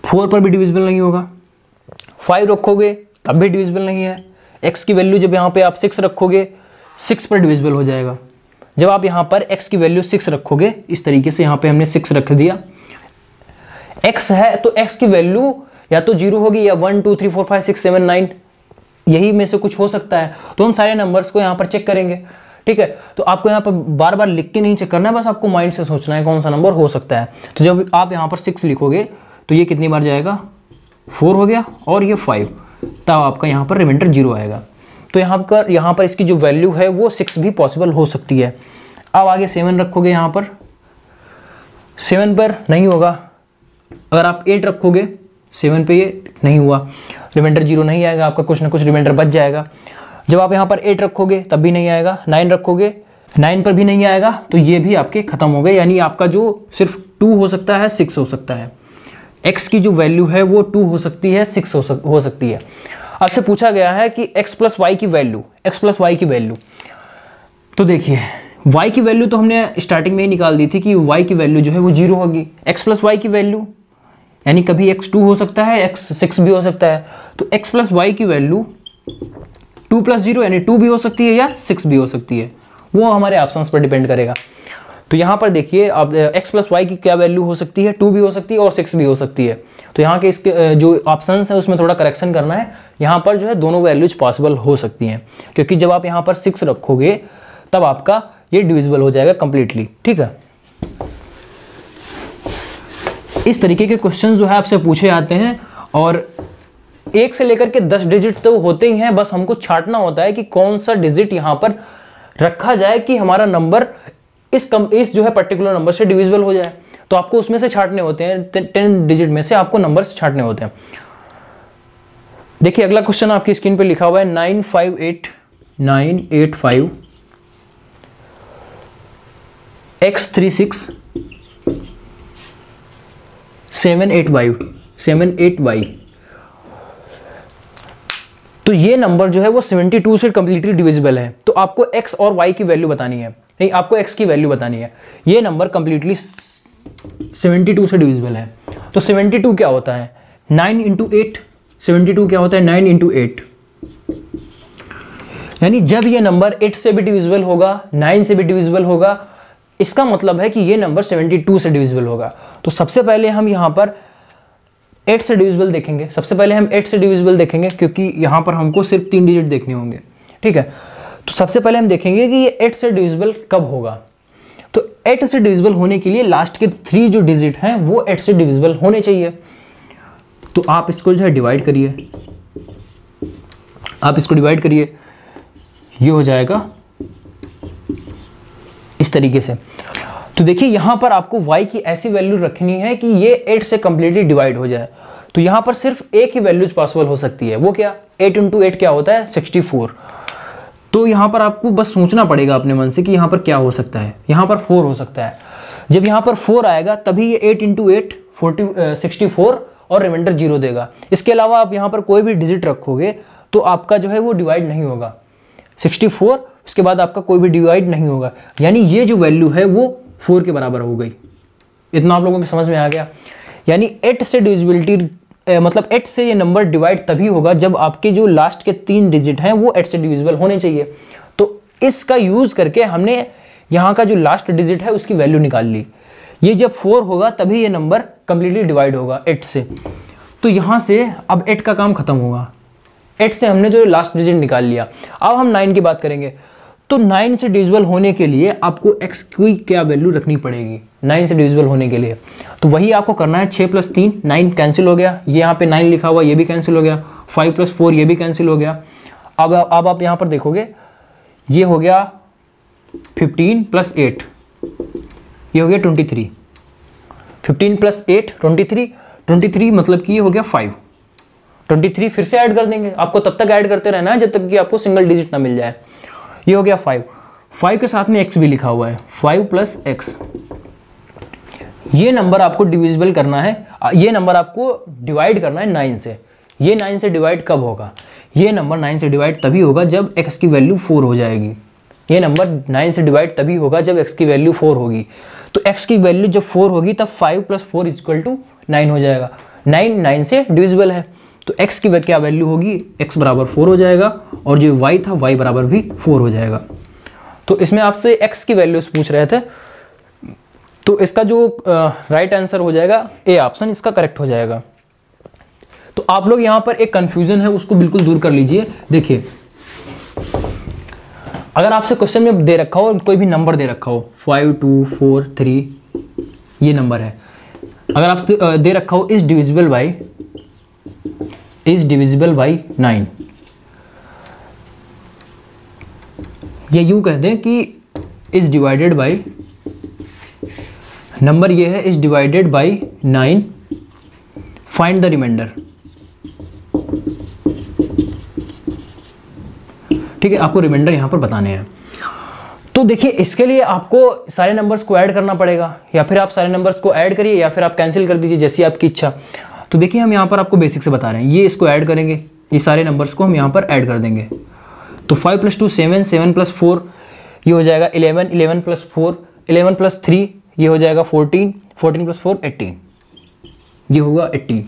फोर पर भी डिविजिबल नहीं होगा, फाइव रखोगे तब भी डिविजिबल नहीं है। x की वैल्यू जब यहाँ पे आप सिक्स रखोगे सिक्स पर डिविजिबल हो जाएगा। जब आप यहाँ पर x की वैल्यू सिक्स रखोगे, इस तरीके से यहाँ पे हमने सिक्स रख दिया, x है तो x की वैल्यू या तो जीरो होगी या one two three four five six seven nine, यही में से कुछ हो सकता है। तो हम सारे नंबर्स को यहाँ पर चेक करेंगे, ठीक है। तो आपको यहाँ पर बार बार लिख के नहीं चेक करना है, बस आपको माइंड से सोचना है कौन सा नंबर हो सकता है। तो जब आप यहाँ पर सिक्स लिखोगे तो ये कितनी बार जाएगा, फोर हो गया, और ये फाइव, तब आपका यहाँ पर रिमाइंडर जीरो आएगा। तो यहाँ पर यहाँ पर इसकी जो वैल्यू है वो सिक्स भी पॉसिबल हो सकती है। अब आगे सेवन रखोगे, यहाँ पर सेवन पर नहीं होगा। अगर आप एट रखोगे सेवन पे ये नहीं हुआ, रिमाइंडर जीरो नहीं आएगा, आपका कुछ ना कुछ रिमाइंडर बच जाएगा। जब आप यहाँ पर एट रखोगे तब भी नहीं आएगा, नाइन रखोगे नाइन पर भी नहीं आएगा, तो ये भी आपके खत्म हो गए। यानी आपका जो सिर्फ टू हो सकता है, सिक्स हो सकता है। x की जो वैल्यू है वो टू हो सकती है, सिक्स हो, सक, हो सकती है। आपसे पूछा गया है कि x प्लस वाई की वैल्यू, x प्लस वाई की वैल्यू। तो देखिए y की वैल्यू तो हमने स्टार्टिंग में ही निकाल दी थी कि y की वैल्यू जो है वो जीरो होगी। x प्लस वाई की वैल्यू यानी कभी x टू हो सकता है, x सिक्स भी हो सकता है। तो x प्लस वाई की वैल्यू टू प्लस जीरो यानी टू भी हो सकती है या सिक्स भी हो सकती है, वो हमारे ऑप्शंस पर डिपेंड करेगा। तो यहाँ पर देखिए अब x प्लस वाई की क्या वैल्यू हो सकती है, टू भी हो सकती है और सिक्स भी हो सकती है। तो यहाँ के इसके जो ऑप्शंस है उसमें थोड़ा करेक्शन करना है। यहाँ पर जो है दोनों वैल्यूज पॉसिबल हो सकती हैं, क्योंकि जब आप यहाँ पर सिक्स रखोगे तब आपका ये डिविजिबल हो जाएगा कंप्लीटली, ठीक है। इस तरीके के क्वेश्चन जो है आपसे पूछे जाते हैं, और एक से लेकर के दस डिजिट तो होते ही हैं, बस हमको छांटना होता है कि कौन सा डिजिट यहाँ पर रखा जाए कि हमारा नंबर इस कम इस जो है पर्टिकुलर नंबर से डिविजिबल हो जाए। तो आपको उसमें से छांटने होते हैं, टेन डिजिट में से आपको नंबर्स छांटने होते हैं। देखिए अगला क्वेश्चन आपकी स्क्रीन पे लिखा हुआ है nine five eight nine eight five x three six seven eight five seven eight y. तो ये नंबर जो है वो सेवेंटी टू से कंप्लीटली डिविजिबल है। तो आपको x और y की वैल्यू बतानी है, नहीं आपको x की वैल्यू बतानी है। ये नंबर कंप्लीटली सेवेंटी टू से डिविजिबल है। तो सेवेंटी टू क्या होता है, nine into eight. Seventy two क्या होता है, नाइन इंटू एट। यानी जब ये नंबर एट से भी डिविजिबल होगा, नाइन से भी डिविजिबल होगा, इसका मतलब है कि ये नंबर सेवेंटी टू से डिविजिबल होगा। तो सबसे पहले हम यहाँ पर एट से डिविजिबल देखेंगे। सबसे पहले हम एट से डिविजिबल देखेंगे, क्योंकि यहाँ पर हमको सिर्फ तीन डिजिट देखने होंगे, ठीक है। तो सबसे पहले हम देखेंगे कि ये एट से डिविजिबल कब होगा। तो एट से डिविजिबल होने के लिए लास्ट के थ्री जो डिजिट हैं वो एट से डिविजिबल होने चाहिए। तो आप इसको जो है डिवाइड करिए, आप इसको डिवाइड करिए, ये हो जाएगा इस तरीके से। तो देखिए यहाँ पर आपको y की ऐसी वैल्यू रखनी है कि ये एट से कंप्लीटली डिवाइड हो जाए। तो यहाँ पर सिर्फ एक ही वैल्यूज पॉसिबल हो सकती है, वो क्या, एट इंटू एट क्या होता है, सिक्सटी फोर। तो यहाँ पर आपको बस सोचना पड़ेगा अपने मन से कि यहाँ पर क्या हो सकता है। यहाँ पर फोर हो सकता है। जब यहाँ पर फोर आएगा तभी ये eight into eight forty sixty four और रिमाइंडर जीरो देगा। इसके अलावा आप यहाँ पर कोई भी डिजिट रखोगे तो आपका जो है वो डिवाइड नहीं होगा। सिक्सटी फोर उसके बाद आपका कोई भी डिवाइड नहीं होगा, यानी ये जो वैल्यू है वो फोर के बराबर हो गई। इतना आप लोगों को समझ में आ गया। यानी एट से डिविजिबिलिटी मतलब एट से ये नंबर डिवाइड तभी होगा जब आपके जो लास्ट के तीन डिजिट हैं वो एट से डिविजिबल होने चाहिए। तो इसका यूज करके हमने यहाँ का जो लास्ट डिजिट है उसकी वैल्यू निकाल ली। ये जब फोर होगा तभी ये नंबर कंप्लीटली डिवाइड होगा एट से। तो यहाँ से अब एट का काम खत्म होगा। एट से हमने जो लास्ट डिजिट निकाल लिया। अब हम नाइन की बात करेंगे। तो नाइन से डिविजिबल होने के लिए आपको x की क्या वैल्यू रखनी पड़ेगी नाइन से डिविजिबल होने के लिए। तो वही आपको करना है, छः प्लस तीन, नाइन कैंसिल हो गया, ये यहाँ पे नाइन लिखा हुआ ये भी कैंसिल हो गया, फाइव प्लस फोर ये भी कैंसिल हो गया। अब अब आप यहाँ पर देखोगे ये हो गया फिफ्टीन प्लस एट, ये हो गया twenty three. Fifteen plus eight twenty three, twenty three मतलब कि ये हो गया फाइव। ट्वेंटी थ्री फिर से ऐड कर देंगे, आपको तब तक ऐड करते रहना है जब तक कि आपको सिंगल डिजिट ना मिल जाए। ये हो गया फाइव, फाइव के साथ में x भी लिखा हुआ है, फाइव प्लस एक्स। ये नंबर आपको डिविजिबल करना है, ये नंबर आपको डिवाइड करना है नाइन से। ये नाइन से डिवाइड कब होगा, ये नंबर नाइन से डिवाइड तभी होगा जब x की वैल्यू फोर हो जाएगी। ये नंबर नाइन से डिवाइड तभी होगा जब x की वैल्यू फोर होगी। तो x की वैल्यू जब फोर होगी तब five plus four equal to nine हो जाएगा। नाइन नाइन से डिविजिबल है, तो x की क्या वैल्यू होगी, x बराबर फोर हो जाएगा, और जो y था y बराबर भी फोर हो जाएगा। तो इसमें आपसे x की वैल्यूज पूछ रहे थे, तो इसका जो राइट uh, आंसर हो जाएगा ए ऑप्शन, इसका करेक्ट हो जाएगा। तो आप लोग यहाँ पर एक कंफ्यूजन है उसको बिल्कुल दूर कर लीजिए। देखिए, अगर आपसे क्वेश्चन में दे रखा हो, कोई भी नंबर दे रखा हो, फाइव टू फोर थ्री ये नंबर है, अगर आप दे रखा हो is divisible by is divisible by nine, ये यूं कहते हैं कि इज डिवाइडेड बाई, नंबर ये है is divided by nine, find the remainder. ठीक है, आपको रिमाइंडर यहां पर बताने हैं। तो देखिए, इसके लिए आपको सारे नंबर्स को ऐड करना पड़ेगा, या फिर आप सारे नंबर्स को ऐड करिए या फिर आप कैंसिल कर दीजिए, जैसी आपकी इच्छा। तो देखिए, हम यहाँ पर आपको बेसिक से बता रहे हैं, ये इसको ऐड करेंगे, ये सारे नंबर्स को हम यहाँ पर ऐड कर देंगे। तो five plus two seven, seven plus four ये हो जाएगा eleven, eleven plus four, eleven plus three ये हो जाएगा fourteen, fourteen plus four eighteen, ये होगा eighteen.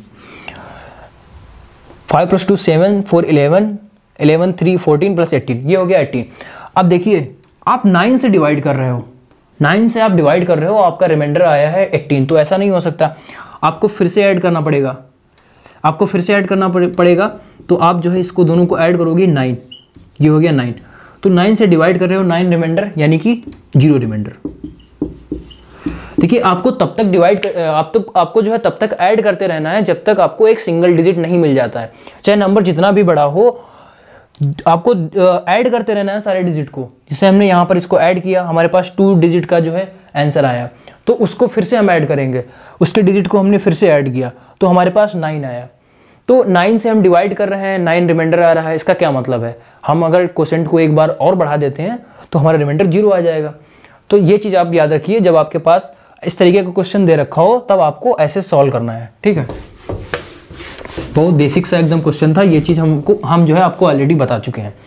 Five plus two seven, four eleven, eleven three fourteen plus eighteen, ये हो गया एटीन। अब देखिए, आप नाइन से डिवाइड कर रहे हो, नाइन से आप डिवाइड कर रहे हो, आपका रिमाइंडर आया है एटीन, तो ऐसा नहीं हो सकता, आपको फिर से ऐड करना पड़ेगा, आपको फिर से ऐड करना पड़ेगा। तो आप जो है इसको दोनों को ऐड करोगे नाइन, ये हो गया नाइन। तो नाइन से डिवाइड कर रहे हो, नाइन रिमाइंडर यानी कि जीरो रिमाइंडर। देखिए, आपको तब तक डिवाइड आप तो आपको जो है तब तक ऐड करते रहना है जब तक आपको एक सिंगल डिजिट नहीं मिल जाता है। चाहे नंबर जितना भी बड़ा हो, आपको ऐड करते रहना है सारे डिजिट को। जैसे हमने यहाँ पर इसको ऐड किया, हमारे पास टू डिजिट का जो है आंसर आया, तो उसको फिर से हम ऐड करेंगे, उसके डिजिट को हमने फिर से ऐड किया, तो हमारे पास नाइन आया। तो नाइन से हम डिवाइड कर रहे हैं, नाइन रिमाइंडर आ रहा है। इसका क्या मतलब है, हम अगर क्वोशेंट को एक बार और बढ़ा देते हैं तो हमारा रिमाइंडर जीरो आ जाएगा। तो ये चीज़ आप याद रखिए, जब आपके पास इस तरीके का क्वेश्चन दे रखा हो तब आपको ऐसे सॉल्व करना है। ठीक है, बहुत बेसिक सा एकदम क्वेश्चन था, ये चीज़ हमको हम जो है आपको ऑलरेडी बता चुके हैं।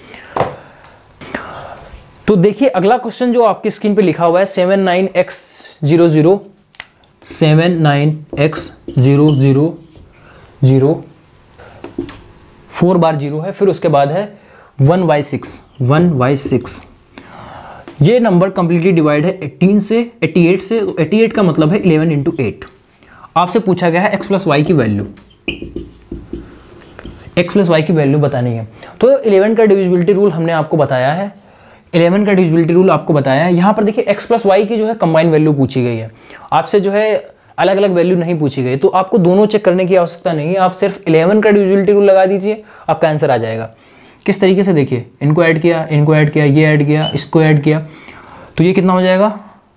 तो देखिए, अगला क्वेश्चन जो आपकी स्क्रीन पे लिखा हुआ है, seven nine x zero zero, seven nine x zero zero zero, four बार जीरो है, फिर उसके बाद है one by six, one by six. ये नंबर कंप्लीटली डिवाइड है एटीन से, एटी एट से, तो एटी एट का मतलब है इलेवन इंटू एट। आपसे पूछा गया है एक्स प्लस वाई की वैल्यू, एक्स प्लस वाई की वैल्यू बतानी है। तो इलेवन का डिविजिबिलिटी रूल हमने आपको बताया है, इलेवन का डिविजिबिलिटी रूल आपको बताया है। यहाँ पर देखिए, एक्स प्लस वाई की जो है कंबाइन वैल्यू पूछी गई है, आपसे जो है अलग अलग वैल्यू नहीं पूछी गई, तो आपको दोनों चेक करने की आवश्यकता नहीं है, आप सिर्फ इलेवन का डिविजिबिलिटी रूल लगा दीजिए, आपका आंसर आ जाएगा। किस तरीके से, देखिए, इनको ऐड किया, इनको ऐड किया, ये ऐड किया, इसको ऐड किया, तो ये कितना हो जाएगा,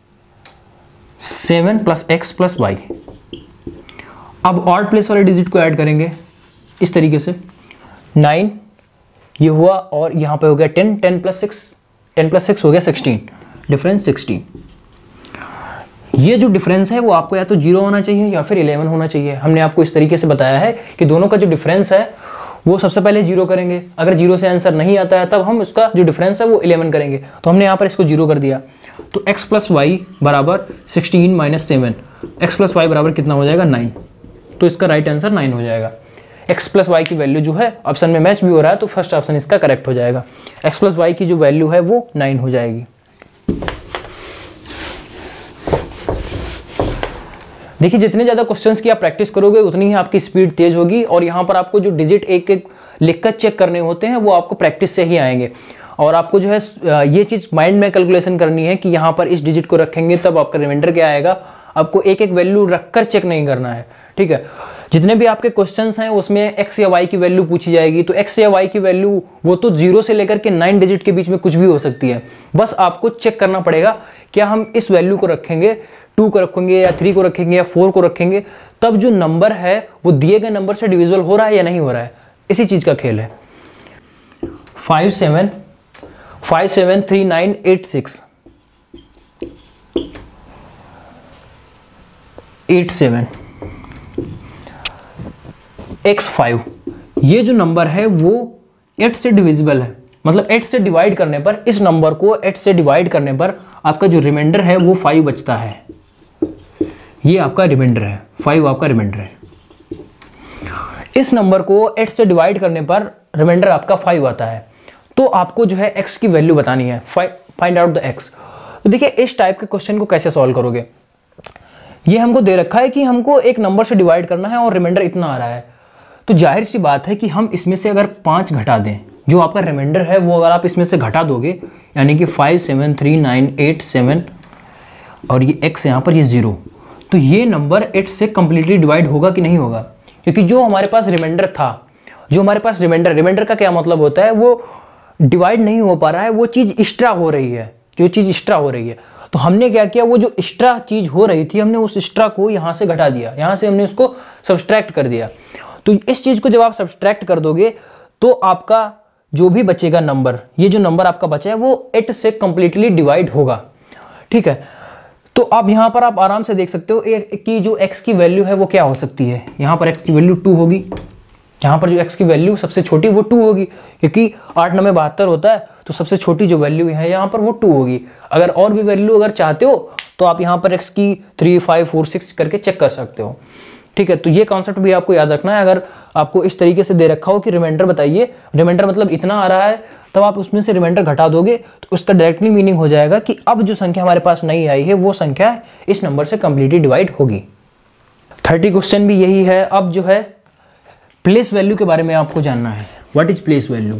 seven plus x plus y. अब ऑड प्लेस वाले डिजिट को ऐड करेंगे इस तरीके से, नाइन ये हुआ, और यहाँ पे हो गया ten, ten plus six, ten plus six हो गया सिक्सटीन, डिफरेंस सिक्सटीन। ये जो डिफरेंस है वो आपको या तो जीरो होना चाहिए या फिर इलेवन होना चाहिए। हमने आपको इस तरीके से बताया है कि दोनों का जो डिफरेंस है वो सबसे पहले जीरो करेंगे, अगर जीरो से आंसर नहीं आता है तब हम उसका जो डिफरेंस है वो इलेवन करेंगे। तो हमने यहाँ पर इसको जीरो कर दिया, तो x प्लस वाई बराबर sixteen minus seven, x plus y बराबर कितना हो जाएगा, नाइन। तो इसका राइट आंसर नाइन हो जाएगा। x प्लस वाई की वैल्यू जो है ऑप्शन में मैच भी हो रहा है, तो फर्स्ट ऑप्शन इसका करेक्ट हो जाएगा। x प्लस वाई की जो वैल्यू है वो नाइन हो जाएगी। देखिए, जितने ज़्यादा क्वेश्चंस की आप प्रैक्टिस करोगे उतनी ही आपकी स्पीड तेज होगी, और यहाँ पर आपको जो डिजिट एक एक लिखकर चेक करने होते हैं वो आपको प्रैक्टिस से ही आएंगे। और आपको जो है ये चीज़ माइंड में कैलकुलेशन करनी है कि यहाँ पर इस डिजिट को रखेंगे तब आपका रिमाइंडर क्या आएगा, आपको एक एक वैल्यू रखकर चेक नहीं करना है। ठीक है, जितने भी आपके क्वेश्चंस हैं उसमें x या y की वैल्यू पूछी जाएगी, तो x या y की वैल्यू वो तो जीरो से लेकर के नाइन डिजिट के बीच में कुछ भी हो सकती है। बस आपको चेक करना पड़ेगा क्या हम इस वैल्यू को रखेंगे, टू को रखेंगे या थ्री को रखेंगे या फोर को रखेंगे, तब जो नंबर है वो दिए गए नंबर से डिविजिबल हो रहा है या नहीं हो रहा है, इसी चीज़ का खेल है। Five seven five seven three nine eight six eight seven x five, ये जो नंबर है वो एट से डिविजिबल है, मतलब एट से डिवाइड करने पर, इस नंबर को एट से डिवाइड करने पर आपका जो रिमाइंडर है वो फाइव बचता है। ये आपका रिमाइंडर है, फाइव आपका रिमाइंडर है। इस नंबर को एट से डिवाइड करने पर रिमाइंडर आपका फाइव आता है। तो आपको जो है x की वैल्यू बतानी है, फाइंड आउट द x। तो देखिए इस टाइप के क्वेश्चन को कैसे सॉल्व करोगे। ये हमको दे रखा है कि हमको एक नंबर से डिवाइड करना है और रिमाइंडर इतना आ रहा है, तो जाहिर सी बात है कि हम इसमें से अगर पाँच घटा दें, जो आपका रिमाइंडर है वो अगर आप इसमें से घटा दोगे, यानी कि five seven three nine eight seven और ये x यहाँ पर ये ज़ीरो, तो ये नंबर एट से कम्प्लीटली डिवाइड होगा कि नहीं होगा। क्योंकि जो हमारे पास रिमाइंडर था, जो हमारे पास रिमाइंडर रिमाइंडर का क्या मतलब होता है, वो डिवाइड नहीं हो पा रहा है, वो चीज़ एक्स्ट्रा हो रही है, जो चीज़ एक्स्ट्रा हो रही है। तो हमने क्या किया, वो जो एक्स्ट्रा चीज़ हो रही थी हमने उस एक्स्ट्रा को यहाँ से घटा दिया, यहाँ से हमने उसको सब्सट्रैक्ट कर दिया। तो इस चीज़ को जब आप सब्सट्रैक्ट कर दोगे तो आपका जो भी बचेगा नंबर, ये जो नंबर आपका बचा है वो एट से कंप्लीटली डिवाइड होगा। ठीक है, तो आप यहाँ पर आप आराम से देख सकते हो कि जो x की वैल्यू है वो क्या हो सकती है। यहाँ पर x की वैल्यू टू होगी, यहाँ पर जो x की वैल्यू सबसे छोटी वो टू होगी, क्योंकि आठ नौ में बहत्तर होता है, तो सबसे छोटी जो वैल्यू है यहाँ पर वो टू होगी। अगर और भी वैल्यू अगर चाहते हो तो आप यहाँ पर x की थ्री फाइव फोर सिक्स करके चेक कर सकते हो। ठीक है, तो ये कॉन्सेप्ट भी आपको याद रखना है। अगर आपको इस तरीके से दे रखा हो कि रिमाइंडर बताइए, रिमाइंडर मतलब इतना आ रहा है, तब आप उसमें से रिमाइंडर घटा दोगे तो उसका डायरेक्टली मीनिंग हो जाएगा कि अब जो संख्या हमारे पास नहीं आई है वो संख्या इस नंबर से कंप्लीटली डिवाइड होगी। थर्टी क्वेश्चन भी यही है। अब जो है प्लेस वैल्यू के बारे में आपको जानना है। What is place value?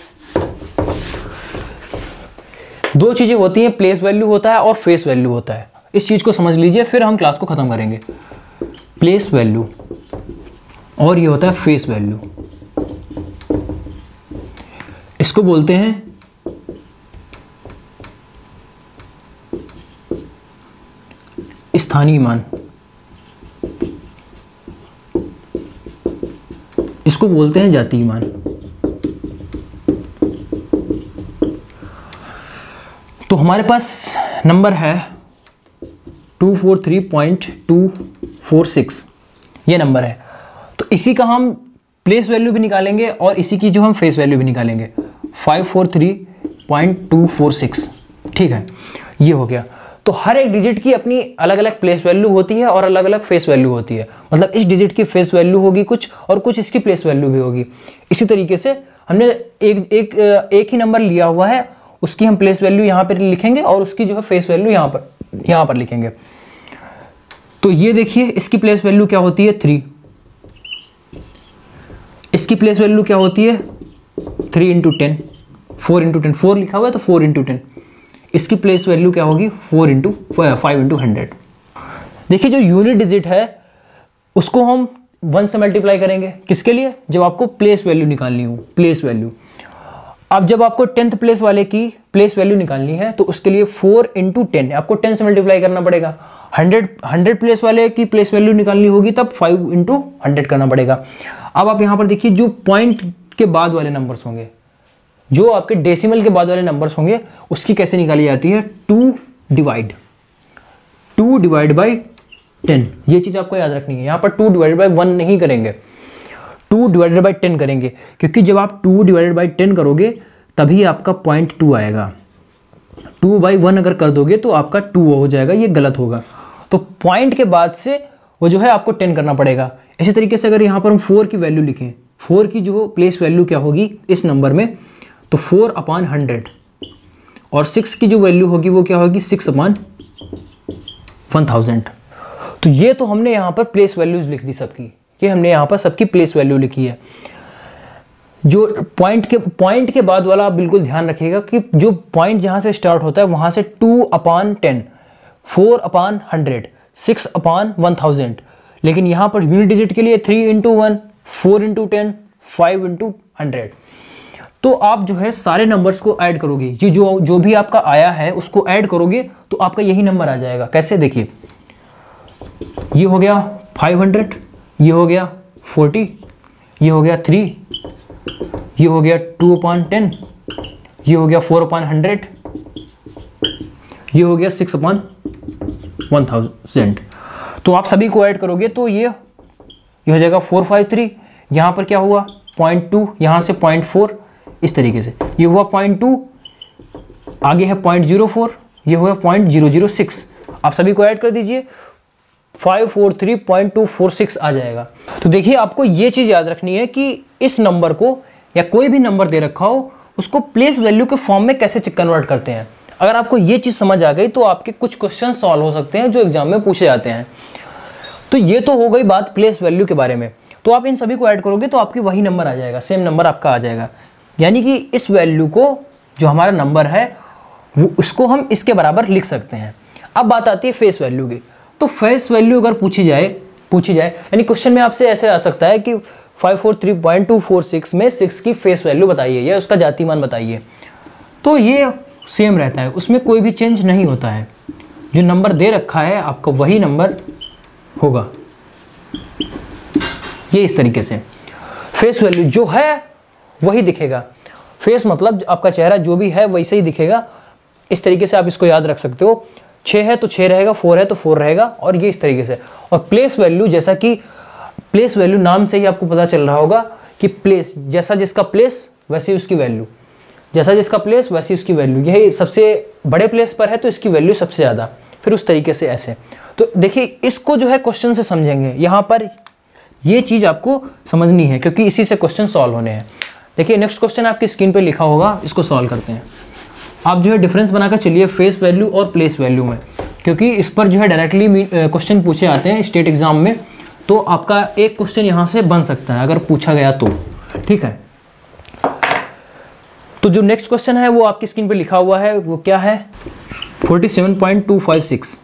दो चीजें होती हैं, प्लेस वैल्यू होता है और फेस वैल्यू होता है। इस चीज को समझ लीजिए, फिर हम क्लास को खत्म करेंगे। प्लेस वैल्यू और ये होता है फेस वैल्यू। इसको बोलते हैं स्थानीय मान, इसको बोलते हैं जातीय मान। तो हमारे पास नंबर है two four three point two four six, ये नंबर है। तो इसी का हम प्लेस वैल्यू भी निकालेंगे और इसी की जो हम फेस वैल्यू भी निकालेंगे, five four three point two four six. ठीक है, ये हो गया। तो हर एक डिजिट की अपनी अलग अलग प्लेस वैल्यू होती है और अलग अलग फेस वैल्यू होती है। मतलब इस डिजिट की फेस वैल्यू होगी कुछ और कुछ इसकी प्लेस वैल्यू भी होगी। इसी तरीके से हमने एक एक एक ही नंबर लिया हुआ है, उसकी हम प्लेस वैल्यू यहाँ पर लिखेंगे और उसकी जो है फेस वैल्यू यहाँ पर यहाँ पर लिखेंगे। तो ये देखिए, इसकी प्लेस वैल्यू क्या होती है, थ्री। इसकी प्लेस वैल्यू क्या होती है, three into ten, four into ten, four लिखा हुआ है तो फोर इंटू टेन। इसकी प्लेस वैल्यू क्या होगी, four into five into hundred. देखिए जो यूनिट डिजिट है उसको हम वन से मल्टीप्लाई करेंगे, किसके लिए, जब आपको प्लेस वैल्यू निकालनी हो, प्लेस वैल्यू। अब जब आपको टेंथ प्लेस वाले की प्लेस वैल्यू निकालनी है तो उसके लिए फोर इंटू टेन, आपको टेन से मल्टीप्लाई करना पड़ेगा। हंड्रेड हंड्रेड प्लेस वाले की प्लेस वैल्यू निकालनी होगी तब फाइव इंटू हंड्रेड करना पड़ेगा। अब आप यहाँ पर देखिए, जो पॉइंट के बाद वाले नंबर्स होंगे, जो आपके डेसिमल के बाद वाले नंबर्स होंगे, उसकी कैसे निकाली जाती है, two divide two divide by ten. ये चीज़ आपको याद रखनी है। यहाँ पर टू डिवाइड बाई वन नहीं करेंगे, टू डिवाइडेड बाई टेन करेंगे, क्योंकि जब आप टू डिवाइडेड बाई टेन करोगे तभी आपका पॉइंट टू आएगा। टू बाई वन अगर कर दोगे तो आपका टू हो जाएगा, ये गलत होगा। तो पॉइंट के बाद से वो जो है आपको टेन करना पड़ेगा। इसी तरीके से अगर यहाँ पर हम फोर की वैल्यू लिखें, फोर की जो प्लेस वैल्यू क्या होगी इस नंबर में, तो फोर अपान हंड्रेड, और सिक्स की जो वैल्यू होगी वो क्या होगी, सिक्स अपान वन थाउजेंड। तो ये तो हमने यहाँ पर प्लेस वैल्यूज लिख दी सबकी, ये हमने यहाँ पर सबकी प्लेस वैल्यू लिखी है। जो पॉइंट के पॉइंट के बाद वाला आप बिल्कुल ध्यान रखिएगा कि जो पॉइंट जहाँ से स्टार्ट होता है वहाँ से two upon ten, four upon hundred, six upon one thousand. लेकिन यहाँ पर यूनिट डिजिट के लिए three into one, four into ten, five into hundred. तो आप जो है सारे नंबर्स को ऐड करोगे, ये जो जो भी आपका आया है उसको ऐड करोगे तो आपका यही नंबर आ जाएगा। कैसे, देखिए, ये हो गया फाइव हंड्रेड, ये हो गया फोर्टी, ये हो गया थ्री, ये हो गया टू अपान टेन, ये हो गया फोर अपान हंड्रेड, ये हो गया सिक्स अपान वन थाउजेंड। तो आप सभी को ऐड करोगे तो ये ये हो जाएगा फोर फाइव थ्री। यहाँ पर क्या हुआ, पॉइंट टू, यहाँ से पॉइंट फोर, इस तरीके से ये हुआ पॉइंट टू, आगे है पॉइंट जीरो फोर, ये हुआ पॉइंट जीरो जीरो सिक्स। आप सभी को ऐड कर दीजिए, five four three point two four six आ जाएगा। तो देखिए आपको ये चीज़ याद रखनी है कि इस नंबर को या कोई भी नंबर दे रखा हो उसको प्लेस वैल्यू के फॉर्म में कैसे कन्वर्ट करते हैं। अगर आपको ये चीज़ समझ आ गई तो आपके कुछ क्वेश्चन सॉल्व हो सकते हैं जो एग्जाम में पूछे जाते हैं। तो ये तो हो गई बात प्लेस वैल्यू के बारे में। तो आप इन सभी को ऐड करोगे तो आपकी वही नंबर आ जाएगा, सेम नंबर आपका आ जाएगा। यानी कि इस वैल्यू को जो हमारा नंबर है वो उसको हम इसके बराबर लिख सकते हैं। अब बात आती है फेस वैल्यू की। तो फेस वैल्यू अगर पूछी जाए पूछी जाए यानी क्वेश्चन में आपसे ऐसे आ सकता है कि five four three point two four six में सिक्स की फेस वैल्यू बताइए या उसका जाति मान बताइए। तो ये सेम रहता है, उसमें कोई भी चेंज नहीं होता है। जो नंबर दे रखा है आपका वही नंबर होगा। ये इस तरीके से फेस वैल्यू जो है वही दिखेगा। फेस मतलब आपका चेहरा जो भी है वैसे ही दिखेगा। इस तरीके से आप इसको याद रख सकते हो। छः है तो छः रहेगा, फोर है तो फोर रहेगा, और ये इस तरीके से। और प्लेस वैल्यू, जैसा कि प्लेस वैल्यू नाम से ही आपको पता चल रहा होगा कि प्लेस, जैसा जिसका प्लेस वैसी उसकी वैल्यू, जैसा जिसका प्लेस वैसी उसकी वैल्यू। यही सबसे बड़े प्लेस पर है तो इसकी वैल्यू सबसे ज़्यादा, फिर उस तरीके से ऐसे। तो देखिए इसको जो है क्वेश्चन से समझेंगे। यहाँ पर ये चीज़ आपको समझनी है क्योंकि इसी से क्वेश्चन सॉल्व होने हैं। देखिए नेक्स्ट क्वेश्चन आपकी स्क्रीन पे लिखा होगा, इसको सॉल्व करते हैं। आप जो है डिफरेंस बनाकर चलिए फेस वैल्यू और प्लेस वैल्यू में, क्योंकि इस पर जो है डायरेक्टली क्वेश्चन पूछे आते हैं स्टेट एग्जाम में। तो आपका एक क्वेश्चन यहाँ से बन सकता है अगर पूछा गया तो, ठीक है। तो जो नेक्स्ट क्वेश्चन है वो आपकी स्क्रीन पे लिखा हुआ है, वो क्या है, forty seven point two five six.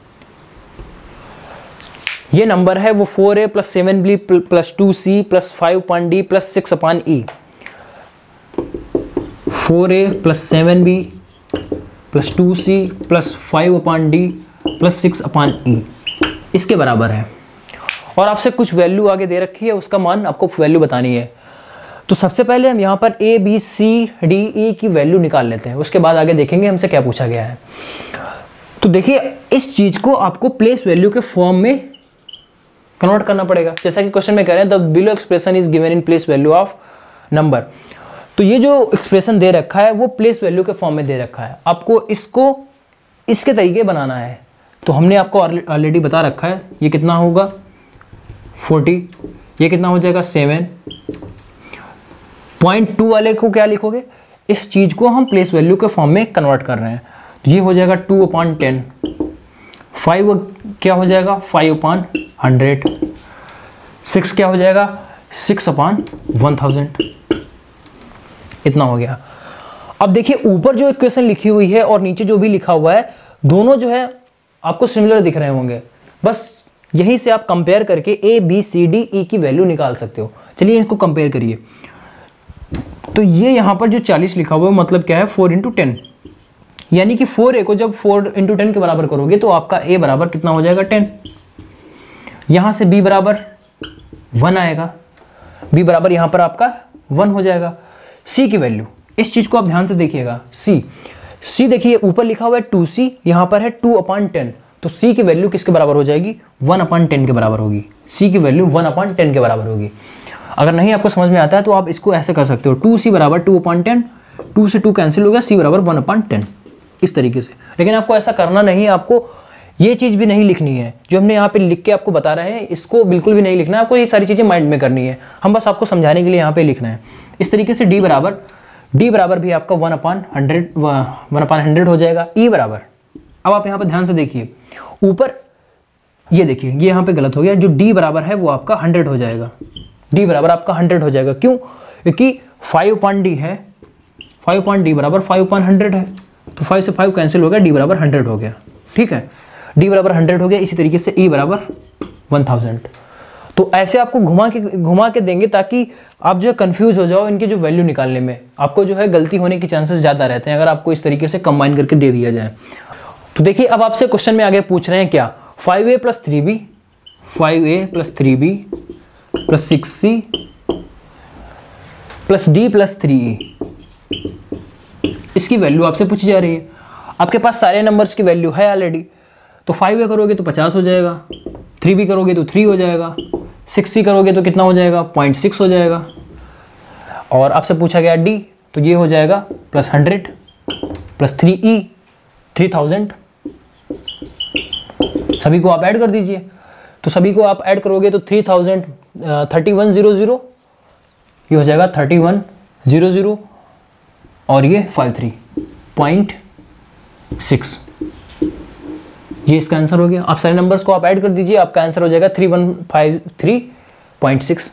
ये नंबर है वो four A plus seven B plus two C plus five upon D plus six upon E. Four A plus seven B plus two C plus five upon D plus six upon E इसके बराबर है। और आपसे कुछ value आगे दे रखी है, उसका मान आपको वैल्यू बतानी है। तो सबसे पहले हम यहाँ पर ए बी सी डी ई की वैल्यू निकाल लेते हैं, उसके बाद आगे देखेंगे हमसे क्या पूछा गया है। तो देखिए इस चीज़ को आपको प्लेस वैल्यू के फॉर्म में कन्वर्ट करना पड़ेगा। जैसा कि क्वेश्चन में कह रहे हैं the below expression is given in place value of number. तो ये जो एक्सप्रेशन दे रखा है वो प्लेस वैल्यू के फॉर्म में दे रखा है। आपको इसको इसके तरीके बनाना है। तो हमने आपको ऑलरेडी बता रखा है ये कितना होगा फोर्टी, ये कितना हो जाएगा सेवन। पॉइंट टू वाले को क्या लिखोगे, इस चीज़ को हम प्लेस वैल्यू के फॉर्म में कन्वर्ट कर रहे हैं। तो ये हो जाएगा टू अपॉन टेन। फाइव क्या हो जाएगा फाइव अपॉन हंड्रेड। सिक्स क्या हो जाएगा सिक्स अपॉन वन थाउजेंड। इतना हो गया। अब देखिए ऊपर जो इक्वेशन लिखी हुई है और नीचे जो भी लिखा हुआ है दोनों जो है आपको सिमिलर दिख रहे होंगे। बस यहीं से आप कंपेयर करके ए बी सी डी ई की वैल्यू निकाल सकते हो। चलिए इसको कंपेयर करिए। तो ये यहाँ पर जो चालीस लिखा हुआ है मतलब क्या है फोर इंटू टेन। यानी कि फोर ए को जब फोर इंटू टेन के बराबर करोगे तो आपका ए बराबर कितना हो जाएगा टेन। यहाँ से बी बराबर वन आएगा, बी बराबर यहाँ पर आपका वन हो जाएगा। सी की वैल्यू, इस चीज़ को आप ध्यान से देखिएगा। सी सी देखिए ऊपर लिखा हुआ है टू सी, यहाँ पर है टू अपॉन टेन। तो सी की वैल्यू किसके बराबर हो जाएगी वन अपॉन टेन के बराबर होगी। सी की वैल्यू वन अपॉन टेन के बराबर होगी। अगर नहीं आपको समझ में आता है तो आप इसको ऐसे कर सकते हो, टू सी बराबर टू अपॉन टेन, टू से टू कैंसिल हो गया, सी बराबर वन अपॉन टेन, इस तरीके से। लेकिन आपको ऐसा करना नहीं है, आपको ये चीज़ भी नहीं लिखनी है जो हमने यहाँ पे लिख के आपको बता रहे हैं, इसको बिल्कुल भी नहीं लिखना है। आपको ये सारी चीज़ें माइंड में करनी है, हम बस आपको समझाने के लिए यहाँ पे लिखना है। इस तरीके से डी बराबर डी बराबर भी आपका one upon hundred one upon hundred हो जाएगा। ई बराबर, अब आप यहाँ पर ध्यान से देखिए ऊपर ये देखिए ये यहाँ पे गलत हो गया, जो डी बराबर है वो आपका हंड्रेड हो जाएगा। डी बराबर आपका हंड्रेड हो जाएगा, क्यों, क्योंकि फाइव अपॉन डी है, फाइव अपॉन डी बराबर फाइव अपॉन हंड्रेड है। तो फाइव से फाइव कैंसिल हो गया, डी बराबर हंड्रेड हो गया। ठीक है, डी बराबर हंड्रेड हो गया। इसी तरीके से ई बराबर वन थाउजेंड। तो ऐसे आपको घुमा के घुमा के देंगे ताकि आप जो है कंफ्यूज हो जाओ इनकी जो वैल्यू निकालने में। आपको जो है गलती होने की चांसेस ज़्यादा रहते हैं अगर आपको इस तरीके से कंबाइन करके दे दिया जाए। तो देखिए अब आपसे क्वेश्चन में आगे पूछ रहे हैं क्या, five A plus three B five A plus three B plus six C plus D plus three E, इसकी वैल्यू आपसे पूछी जा रही है। आपके पास सारे नंबर्स की वैल्यू है ऑलरेडी। तो फाइव ए करोगे तो पचास हो जाएगा, थ्री बी करोगे तो थ्री हो जाएगा, सिक्स सी करोगे तो कितना हो जाएगा पॉइंट सिक्स हो जाएगा। और आपसे पूछा गया डी, तो ये हो जाएगा plus hundred plus three E three thousand. सभी को आप ऐड कर दीजिए। तो सभी को आप ऐड करोगे तो three thousand thirty one zero zero, ये हो जाएगा थर्टी वन ज़ीरो ज़ीरो और ये फाइव थ्री पॉइंट सिक्स, ये इसका आंसर हो गया। आप सारे नंबर्स को आप ऐड कर दीजिए, आपका आंसर हो जाएगा three one five three point six.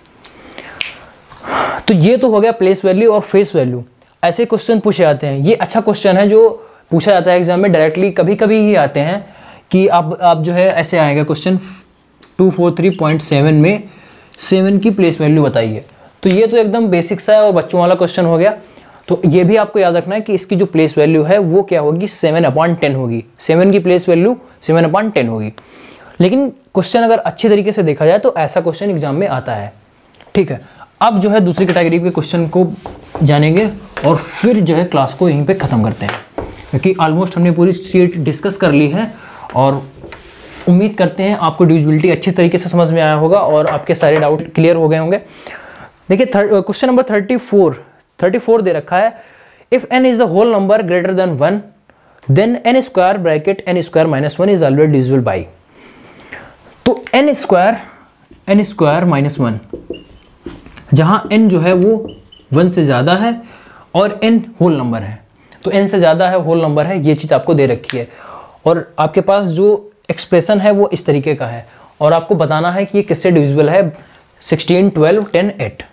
तो ये तो हो गया प्लेस वैल्यू और फेस वैल्यू। ऐसे क्वेश्चन पूछे जाते हैं, ये अच्छा क्वेश्चन है जो पूछा जाता है एग्जाम में डायरेक्टली, कभी कभी ही आते हैं कि आप आप जो है ऐसे आएगा question two four three point seven में सेवन की प्लेस वैल्यू बताइए। तो ये तो एकदम बेसिक सा है और बच्चों वाला क्वेश्चन हो गया। तो ये भी आपको याद रखना है कि इसकी जो प्लेस वैल्यू है वो क्या होगी, सेवन अपॉन टेन होगी। सेवन की place value seven upon ten होगी। लेकिन क्वेश्चन अगर अच्छी तरीके से देखा जाए तो ऐसा क्वेश्चन एग्जाम में आता है। ठीक है, अब जो है दूसरी कैटेगरी के क्वेश्चन को जानेंगे और फिर जो है क्लास को यहीं पे ख़त्म करते हैं, क्योंकि ऑलमोस्ट हमने पूरी शीट डिस्कस कर ली है और उम्मीद करते हैं आपको डिविजिबिलिटी अच्छी तरीके से समझ में आया होगा और आपके सारे डाउट क्लियर हो गए होंगे। देखिए question number thirty four thirty four दे रखा है, if n is a whole number greater than one then n square bracket n square minus one is always divisible by. तो n square n square minus one, जहां n जो है वो one से ज़्यादा है और n होल नंबर है, तो n से ज़्यादा है होल नंबर है, ये चीज़ आपको दे रखी है और आपके पास जो एक्सप्रेशन है वो इस तरीके का है और आपको बताना है कि ये किससे डिविजिबल है, सिक्सटीन, ट्वेल्व, टेन, एट।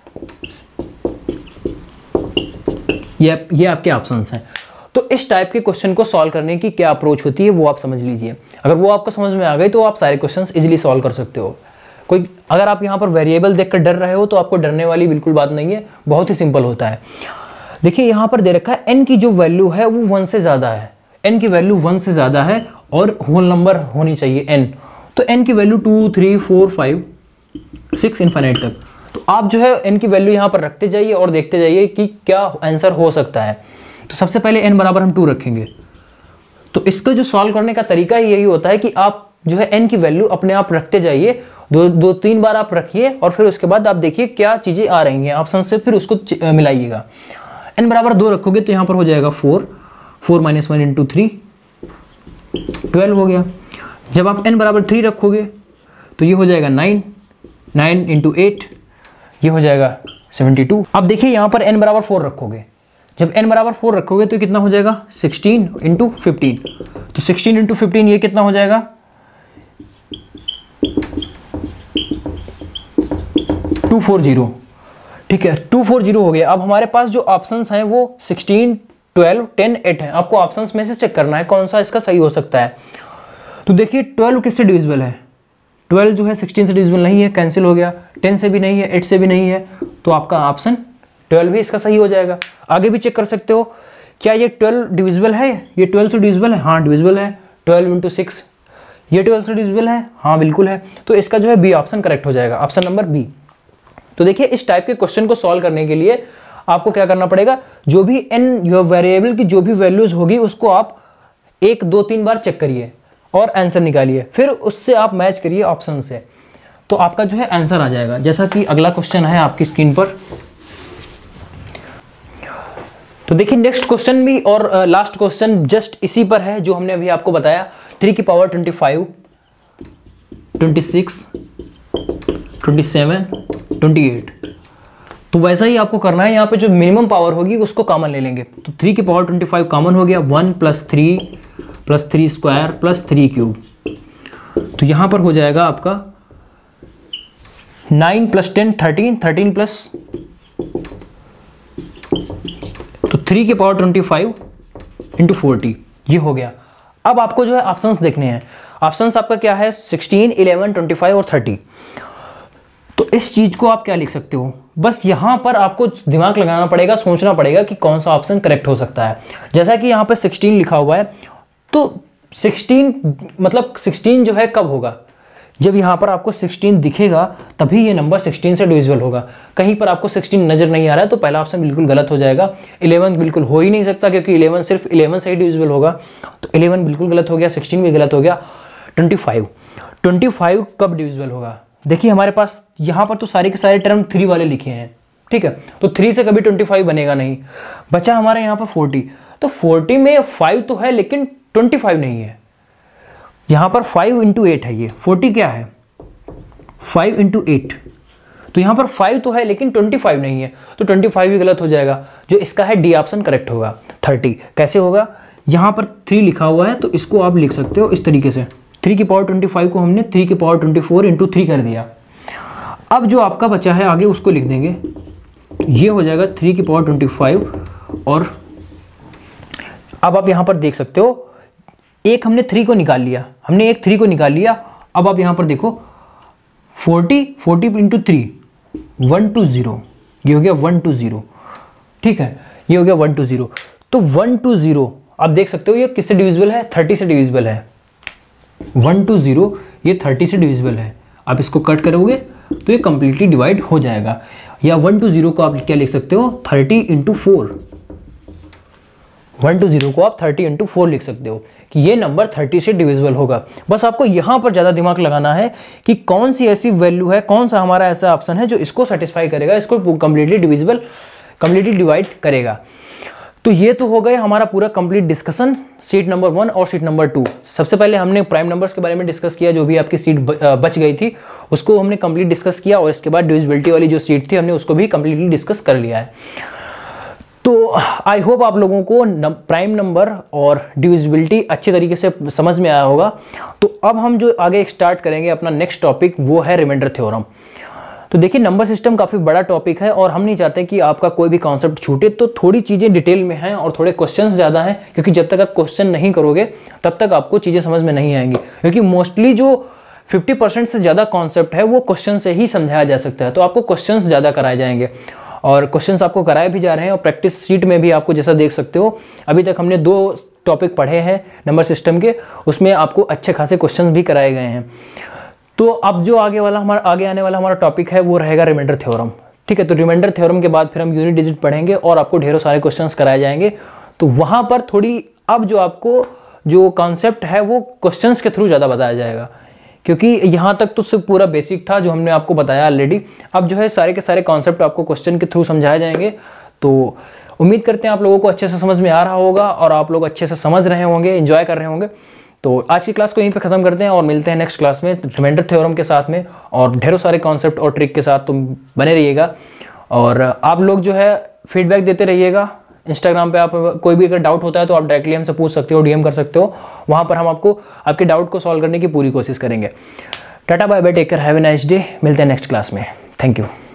ये ये आपके ऑप्शंस हैं। तो इस टाइप के क्वेश्चन को सॉल्व करने की क्या अप्रोच होती है वो आप समझ लीजिए। अगर वो आपको समझ में आ गई तो आप सारे क्वेश्चंस इजीली सॉल्व कर सकते हो। कोई अगर आप यहाँ पर वेरिएबल देखकर डर रहे हो तो आपको डरने वाली बिल्कुल बात नहीं है, बहुत ही सिंपल होता है। देखिए यहाँ पर दे रखा है n की जो वैल्यू है वो वन से ज़्यादा है, n की वैल्यू वन से ज़्यादा है और होल नंबर होनी चाहिए n। तो n की value two, three, four, five, six infinite तक। तो आप जो है n की वैल्यू यहाँ पर रखते जाइए और देखते जाइए कि क्या आंसर हो सकता है। तो सबसे पहले n बराबर हम टू रखेंगे। तो इसका जो सॉल्व करने का तरीका ही यही होता है कि आप जो है n की वैल्यू अपने आप रखते जाइए, दो दो तीन बार आप रखिए और फिर उसके बाद आप देखिए क्या चीज़ें आ रही हैं ऑप्शन से, फिर उसको मिलाइएगा। n बराबर दो रखोगे तो यहाँ पर हो जाएगा four, four minus one into three, twelve हो गया। जब आप n बराबर थ्री रखोगे तो ये हो जाएगा नाइन, नाइन इंटू एट, ये हो जाएगा सेवेंटी टू। अब देखिए यहाँ पर n बराबर फोर रखोगे, जब n बराबर फोर रखोगे तो कितना हो जाएगा, सिक्सटीन इंटू फिफ्टीन। तो सिक्सटीन इंटू फिफ्टीन ये कितना हो जाएगा, टू फोर ज़ीरो। ठीक है, टू फोर ज़ीरो हो गया। अब हमारे पास जो ऑप्शंस हैं वो सिक्सटीन, ट्वेल्व, टेन, एट हैं। आपको ऑप्शंस में से चेक करना है कौन सा इसका सही हो सकता है। तो देखिए ट्वेल्व किससे डिविजिबल है, ट्वेल्व जो है सिक्सटीन से डिविजिबल नहीं है, कैंसिल हो गया। टेन से भी नहीं है, एट से भी नहीं है, तो आपका ऑप्शन ट्वेल्व ही इसका सही हो जाएगा। आगे भी चेक कर सकते हो, क्या ये ट्वेल्व डिविजिबल है, ये ट्वेल्व से डिविजिबल है, हाँ डिविजिबल है। ट्वेल्व इंटू सिक्स, ये ट्वेल्व से डिविजिबल है, हाँ बिल्कुल है। तो इसका जो है बी ऑप्शन करेक्ट हो जाएगा, ऑप्शन नंबर बी। तो देखिए इस टाइप के क्वेश्चन को सॉल्व करने के लिए आपको क्या करना पड़ेगा, जो भी एन योर वेरिएबल की जो भी वैल्यूज होगी उसको आप एक दो तीन बार चेक करिए और आंसर निकालिए, फिर उससे आप मैच करिए ऑप्शन से, तो आपका जो है आंसर आ जाएगा। जैसा कि अगला क्वेश्चन है आपकी स्क्रीन पर। तो देखिए नेक्स्ट क्वेश्चन भी और लास्ट क्वेश्चन जस्ट इसी पर है जो हमने अभी आपको बताया। थ्री की power twenty five, twenty six, twenty seven, twenty eight. तो वैसा ही आपको करना है, यहाँ पे जो मिनिमम पावर होगी उसको कॉमन ले लेंगे। तो थ्री की पावर ट्वेंटी फाइव कॉमन हो गया, one plus three plus three square plus three cube. तो यहाँ पर हो जाएगा आपका nine plus ten, thirteen, thirteen plus, तो थ्री की power twenty five into forty, ये हो गया। अब आपको जो है ऑप्शंस देखने हैं। ऑप्शंस आपका क्या है, सिक्सटीन, इलेवन, ट्वेंटी फाइव और थर्टी। तो इस चीज को आप क्या लिख सकते हो, बस यहाँ पर आपको दिमाग लगाना पड़ेगा, सोचना पड़ेगा कि कौन सा ऑप्शन करेक्ट हो सकता है। जैसा कि यहाँ पे सिक्सटीन लिखा हुआ है, तो सिक्सटीन मतलब सिक्सटीन जो है कब होगा, जब यहाँ पर आपको सिक्सटीन दिखेगा तभी ये नंबर सिक्सटीन से डिविजिबल होगा। कहीं पर आपको सिक्सटीन नजर नहीं आ रहा है तो पहला ऑप्शन बिल्कुल गलत हो जाएगा। इलेवन बिल्कुल हो ही नहीं सकता क्योंकि इलेवन सिर्फ इलेवन से ही डिविजिबल होगा, तो इलेवन बिल्कुल गलत हो गया, सिक्सटीन भी गलत हो गया। ट्वेंटी फाइव, ट्वेंटी फाइव कब डिविजिबल होगा, देखिए हमारे पास यहाँ पर तो सारे के सारे टर्म थ्री वाले लिखे हैं, ठीक है, तो थ्री से कभी ट्वेंटी फाइव बनेगा नहीं। बचा हमारे यहाँ पर फोर्टी, तो फोर्टी में फाइव तो है लेकिन ट्वेंटी फाइव नहीं है। यहाँ पर फाइव इंटू एट है, ये फोर्टी क्या है, फाइव इंटू एट, तो यहाँ पर फाइव तो है लेकिन ट्वेंटी फाइव नहीं है, तो ट्वेंटी फाइव ही गलत हो जाएगा, जो इसका है डी ऑप्शन करेक्ट होगा। थर्टी कैसे होगा, यहाँ पर थ्री लिखा हुआ है तो इसको आप लिख सकते हो इस तरीके से, थ्री की पावर ट्वेंटी फाइव को हमने थ्री की power twenty four into three कर दिया। अब जो आपका बचा है आगे उसको लिख देंगे, ये हो जाएगा थ्री की पावर ट्वेंटी फाइव। और अब आप यहाँ पर देख सकते हो एक हमने थ्री को निकाल लिया, हमने एक थ्री को निकाल लिया। अब आप यहाँ पर देखो forty, forty into three one two zero, ये हो गया वन टू ज़ीरो, ठीक है, ये हो गया वन टू ज़ीरो। तो वन टू ज़ीरो आप देख सकते हो ये किससे डिविजिबल है, थर्टी से डिविजिबल है। वन टू ज़ीरो ये थर्टी से डिविजिबल है, आप इसको कट करोगे तो ये कंप्लीटली डिवाइड हो जाएगा। या वन टू ज़ीरो को आप क्या लिख सकते हो, thirty into four, one two zero को आप थर्टी इंटू फोर लिख सकते हो कि ये नंबर थर्टी से डिविजिबल होगा। बस आपको यहाँ पर ज़्यादा दिमाग लगाना है कि कौन सी ऐसी वैल्यू है, कौन सा हमारा ऐसा ऑप्शन है जो इसको सेटिस्फाई करेगा, इसको कंप्लीटली डिविजिबल कंप्लीटली डिवाइड करेगा। तो ये तो हो गया हमारा पूरा complete discussion seat number one और सीट नंबर टू। सबसे पहले हमने प्राइम नंबर्स के बारे में डिस्कस किया, जो भी आपकी सीट बच गई थी उसको हमने कंप्लीट डिस्कस किया, और इसके बाद डिविजिबिलिटी वाली जो सीट थी हमने उसको भी कंप्लीटली डिस्कस कर लिया है। तो आई होप आप लोगों को प्राइम नंबर और डिविजिबिलिटी अच्छे तरीके से समझ में आया होगा। तो अब हम जो आगे स्टार्ट करेंगे अपना नेक्स्ट टॉपिक, वो है रिमाइंडर थ्योरम। तो देखिए नंबर सिस्टम काफ़ी बड़ा टॉपिक है और हम नहीं चाहते कि आपका कोई भी कॉन्सेप्ट छूटे, तो थोड़ी चीज़ें डिटेल में हैं और थोड़े क्वेश्चंस ज़्यादा हैं, क्योंकि जब तक आप क्वेश्चन नहीं करोगे तब तक आपको चीज़ें समझ में नहीं आएंगी। क्योंकि मोस्टली जो फिफ्टी परसेंट से ज़्यादा कॉन्सेप्ट है वो क्वेश्चन से ही समझाया जा सकता है, तो आपको क्वेश्चंस ज़्यादा कराए जाएंगे और क्वेश्चंस आपको कराए भी जा रहे हैं। और प्रैक्टिस शीट में भी आपको जैसा देख सकते हो, अभी तक हमने दो टॉपिक पढ़े हैं नंबर सिस्टम के, उसमें आपको अच्छे खासे क्वेश्चंस भी कराए गए हैं। तो अब जो आगे वाला हमारा आगे आने वाला हमारा टॉपिक है वो रहेगा रिमाइंडर थ्योरम, ठीक है। तो रिमाइंडर थ्योरम के बाद फिर हम यूनिट डिजिट पढ़ेंगे और आपको ढेरों सारे क्वेश्चंस कराए जाएंगे। तो वहाँ पर थोड़ी अब जो आपको जो कॉन्सेप्ट है वो क्वेश्चंस के थ्रू ज़्यादा बताया जाएगा, क्योंकि यहाँ तक तो सिर्फ पूरा बेसिक था जो हमने आपको बताया ऑलरेडी। अब जो है सारे के सारे कॉन्सेप्ट आपको क्वेश्चन के थ्रू समझाए जाएंगे। तो उम्मीद करते हैं आप लोगों को अच्छे से समझ में आ रहा होगा और आप लोग अच्छे से समझ रहे होंगे, एंजॉय कर रहे होंगे। तो आज की क्लास को यहीं पे ख़त्म करते हैं और मिलते हैं नेक्स्ट क्लास में रिमाइंडर थ्योरम के साथ में और ढेरों सारे कॉन्सेप्ट और ट्रिक के साथ। तुम बने रहिएगा और आप लोग जो है फीडबैक देते रहिएगा। इंस्टाग्राम पे आप कोई भी अगर डाउट होता है तो आप डायरेक्टली हमसे पूछ सकते हो, डीएम कर सकते हो, वहाँ पर हम आपको आपके डाउट को सॉल्व करने की पूरी कोशिश करेंगे। Ta-ta bye bye, take care, have a nice day. मिलते हैं नेक्स्ट क्लास में। Thank you.